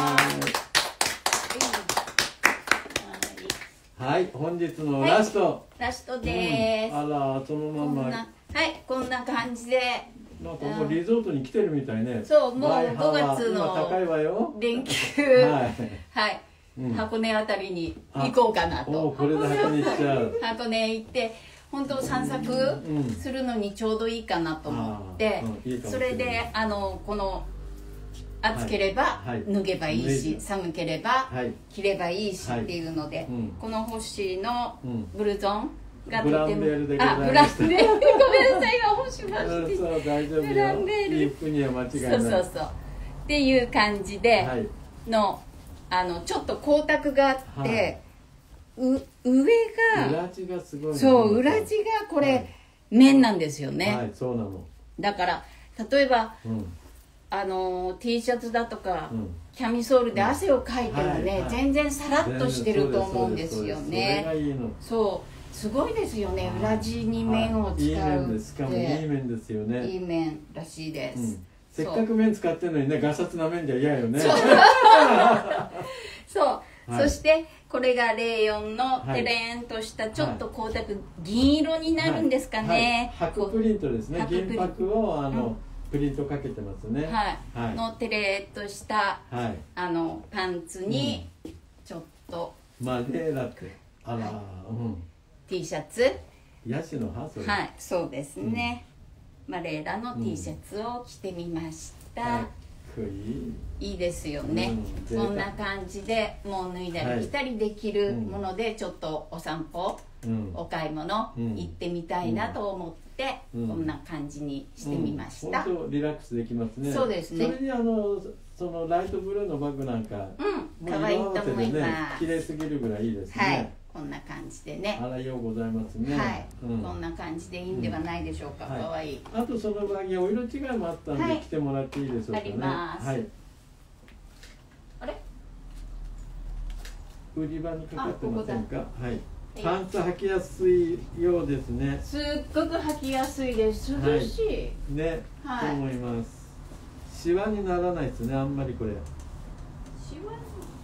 はい、本日のラスト、はい、 ラストです、 うん、あらそのままはいこんな感じでなんかもうリゾートに来てるみたいね、 うん、そうもうごがつの高いわよ連休はい、はいうん、箱根あたりに行こうかなと。 おこれで箱根行っちゃう箱根行って本当散策するのにちょうどいいかなと思って、うんうん、いいそれであのこの暑ければ脱げばいいし、はい、寒ければ着ればいいしっていうので、はいうん、このホッシーのブルゾンがとても、うん、あブランデールごめんなさい今干しまして、 そうそう大丈夫よ、ブランデールいい服には間違いない、 そうそうそうっていう感じでの、はい、 あのちょっと光沢があって、はい、う上が裏地がすごい、ね、 そう裏地がこれ、はい、綿なんですよね。 はい、そうなの。 だから例えば、うん、あの T シャツだとか、うん、キャミソールで汗をかいてもね、はいはい、全然さらっとしてると思うんですよね。 それがいいの。 そうすごいですよね、裏地に綿を使うって。いい面です。しかもいい面ですよね。 いい面らしいです。うん、 せっかく綿使ってるのにね、ガサツな面じゃ嫌よね。 そうそう、はい、そしてこれがレーヨンのテレーンとしたちょっと光沢、銀色になるんですかね。 はいはい、白プリントですね。銀箔をあの、うん、プリントかけてますね。 はい。はい、のテレーとした、はい、あのパンツにちょっと、 うん、マデーラってあら、はい、うん、 T シャツ。 ヤシの葉それ。 はい、そうですね。うん、マレーラの T シャツを着てみました。うんいい, いいですよね、うん、こんな感じでもう脱いだり着たりできるもので、はい、ちょっとお散歩、うん、お買い物、うん、行ってみたいなと思って、うん、こんな感じにしてみました。 本当リラックスできますね。 そうですね。 それにあのそのライトブルーのバッグなんか、 うん、可愛いと思います。 綺麗すぎるぐらいいいですね。 はい、こんな感じでね。 あらようございますね。 はい、うん、こんな感じでいいんではないでしょうか。可、う、愛、ん、いい。 あとその場合お色違いもあったんで、はい、着てもらっていいでしょうかね。 あります。はい。あれ？ 売り場にかかってませんか？はい。パンツ履きやすいようですね。 すっごく履きやすいです。涼しい。はい、 ね、はい、と思います。シワにならないですね、あんまりこれ。 シワに。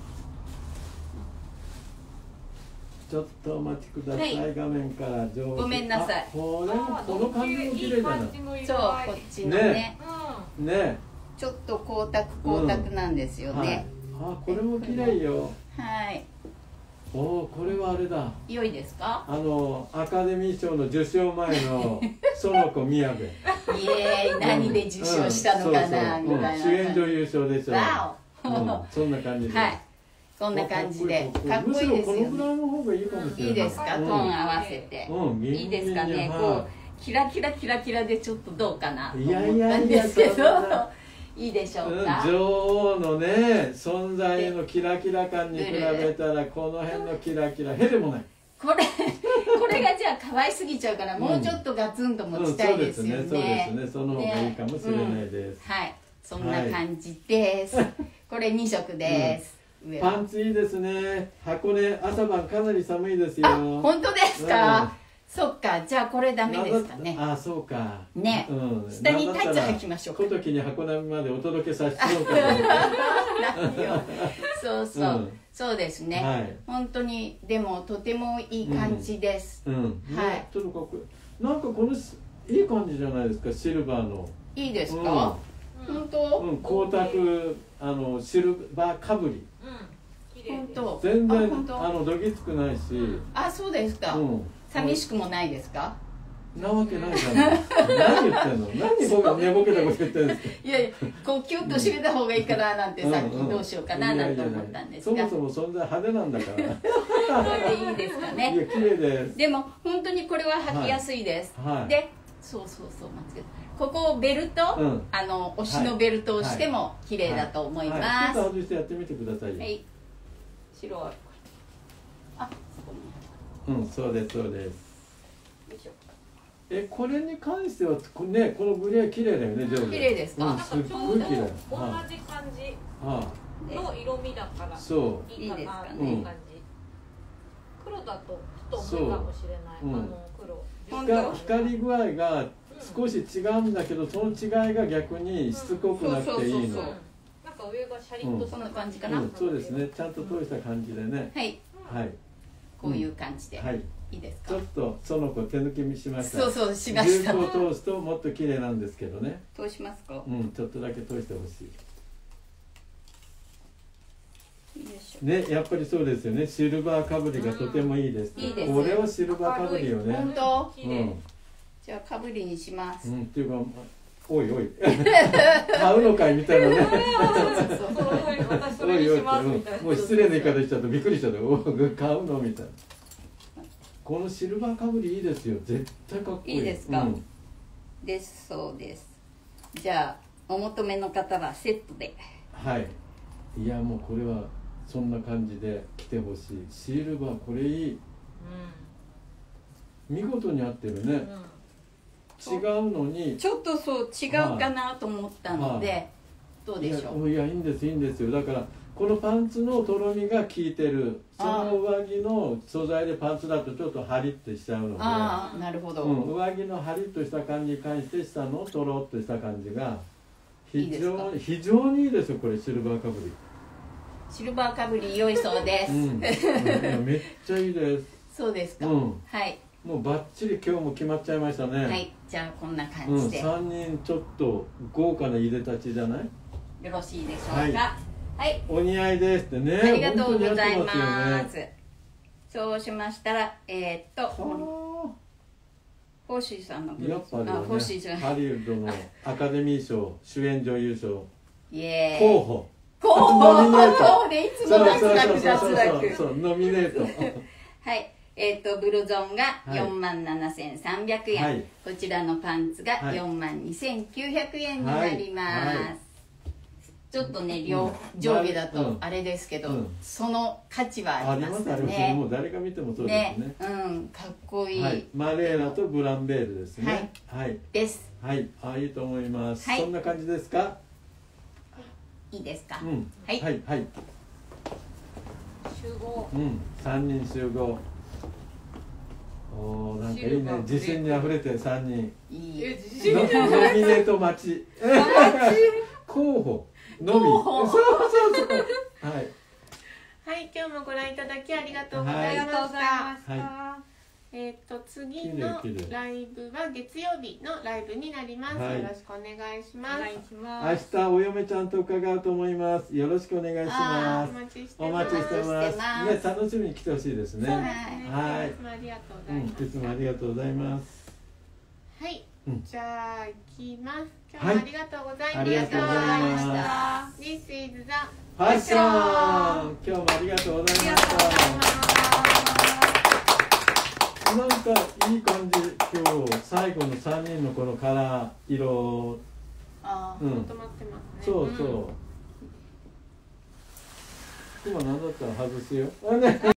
ちょっとお待ちください、はい、画面から上手。 ごめんなさい。 これもこの感じも綺麗じゃない。 そう、こっちのね。ね。 うん、ねちょっと光沢光沢なんですよね。 うん、はい、あ、これも綺麗よ。 はい。 おお、これはあれだ。 良いですか？ あのアカデミー賞の受賞前の園子みやべ。 イエーイ、何で受賞したのかな、みたいな。 主演女優賞でしょ。わお。うん、そんな感じで。 はい。こんな感じでかっこいいですよね。 このぐらいの方がいいかもしれない。いいですか？トーン合わせて。いいですかね。こうキラキラキラキラでちょっとどうかなと思ったんですけど。いいでしょうか。 女王のね存在のキラキラ感に比べたらこの辺のキラキラへでもない。 これこれがじゃあ可愛すぎちゃうからもうちょっとガツンと持ちたいですよね。 そうですね。その方がいいかもしれないです。 はい。そんな感じです。これに色です。 パンツいいですね。箱根朝晩かなり寒いですよ。 本当ですか？そっか、じゃあこれダメですかね。 あ、そうか。 ね、うん、下にタイツ履きましょうか。 小時に箱根までお届けさせてもらうかそうそう、うん、そうですね、はい。本当にでもとてもいい感じです。 うん、うん、はい。ちょっとかっこいい。なんかこのいい感じじゃないですか、シルバーの。 いいですか？うん、本当？ うん、光沢あのシルバーかぶり。 うん、本当。 全然あのどぎつくないし。 あ、そうですか。うん。寂しくもないですか？ なわけないじゃない。何言ってんの？何僕が寝ぼけたこと言ってるんですか？ いやいや、こうキュッと締めた方がいいかななんてさっきどうしようかななんて思ったんですが。 そもそも存在派手なんだから。 それでいいですかね。 いや綺麗です。 でも本当にこれは履きやすいです。はい、で、そうそうそう間違えた。ここベルト、うん、あの推しのベルトをしても綺麗だと思います。はいはい、 ちょっと外してやってみてくださいよ。 はい。白い。あ、そこに。 うん、そうですそうです。え、これに関してはこね、このグレー綺麗だよね、上手。 綺麗ですか？ うん、すっごい綺麗。 同じ感じの色味だからそういいかなっていう感じ。黒だとちょっと重いかもしれない。あの黒。 光り具合が少し違うんだけど、その違いが逆にしつこくなくていいの。 なんか上がシャリッとそんな感じかな。 そうですね、ちゃんと通した感じでね。 はい。 はい。 こういう感じで、はい、いいですか？ ちょっとその子手抜きしました。 そうそうしました。 重厚を通すともっと綺麗なんですけどね。 通しますか？ うん、ちょっとだけ通してほしい。よいしょ。 ね、やっぱりそうですよね。シルバーかぶりがとてもいいです。 いいです。 これはシルバーかぶりよね。 本当？うん。じゃあかぶりにします。 うん、っていうか、おいおい。買うのかいみたいなね。 私それにしますみたいな。 もう失礼な言い方しちゃってびっくりしちゃって、お買うのみたいな。このシルバーかぶりいいですよ。絶対かっこいい。 いいですか？うん、です、そうです。じゃあお求めの方はセットで。 はい。いやもうこれはそんな感じで着てほしい。シルバーこれいい、うん、見事に合ってるね、うん、違うのにちょっとそう違うかなと思ったので、はい、どうでしょう。 いや、いやいいんですいいんですよ。だからこのパンツのとろみが効いてる。その上着の素材でパンツだとちょっとハリッとしちゃうので、 ああなるほど、 うん、上着のハリッとした感じに関して下のとろっとした感じが非常に非常にいいですよ。これシルバーかぶりシルバーかぶり良いそうです、うん、 めっちゃいいです。 そうですか、うん、はい、 もうバッチリ今日も決まっちゃいましたね。 はい、じゃあこんな感じで、 うん、さんにんちょっと豪華な入れたちじゃない？ よろしいでしょうか。はい、はい、 お似合いですってね。 ありがとうございます。ね、そうしましたらえー、っとフォーシーさんのやっぱり、ね、ハリウッドのアカデミー賞主演女優賞イエーイ候補候補ノミネートでいつも脱落脱落そうノミネートはいえー、っとブルゾンがよんまんななせんさんびゃくえん、はい、こちらのパンツがよんまんにせんきゅうひゃくえんになります、はいはい、ちょっこね両上下だとあれですけど、うん、その価値はありますね。ありますあります。もう誰が見てもそうですね。ね、うん、かっこいい。はい、マレーナとブランベールですね。はい。はい、です。はい、あいいと思います。はい、そんな感じですか。いいですか。うん、はい、はい、はい。 集合。 うん、三人集合。おー、なんかいいね。自信にあふれて三人。いい。え、自信にあふれて。ノミネート待ち。候補。のみ。そうそうそう。はい。 はい、今日もご覧いただきありがとうございました。はい、えっと次のライブは月曜日のライブになります。はい、よろしくお願いします。お願いします。 明日お嫁ちゃんと伺うと思います。よろしくお願いします。 お待ちしてます。 お待ちしてます。ね、楽しみに来てほしいですね。はい。 はい。いつもありがとうございます。 いつもありがとうございます。 はい。じゃあ行きます。今日もありがとうございました。ありがとうございました。 This is the ファッション。今日もありがとうございました。なんかいい感じ。今日最後の三人のこのカラー色。 ああ、まとまってますね。 そうそう。今何だったら外すよ。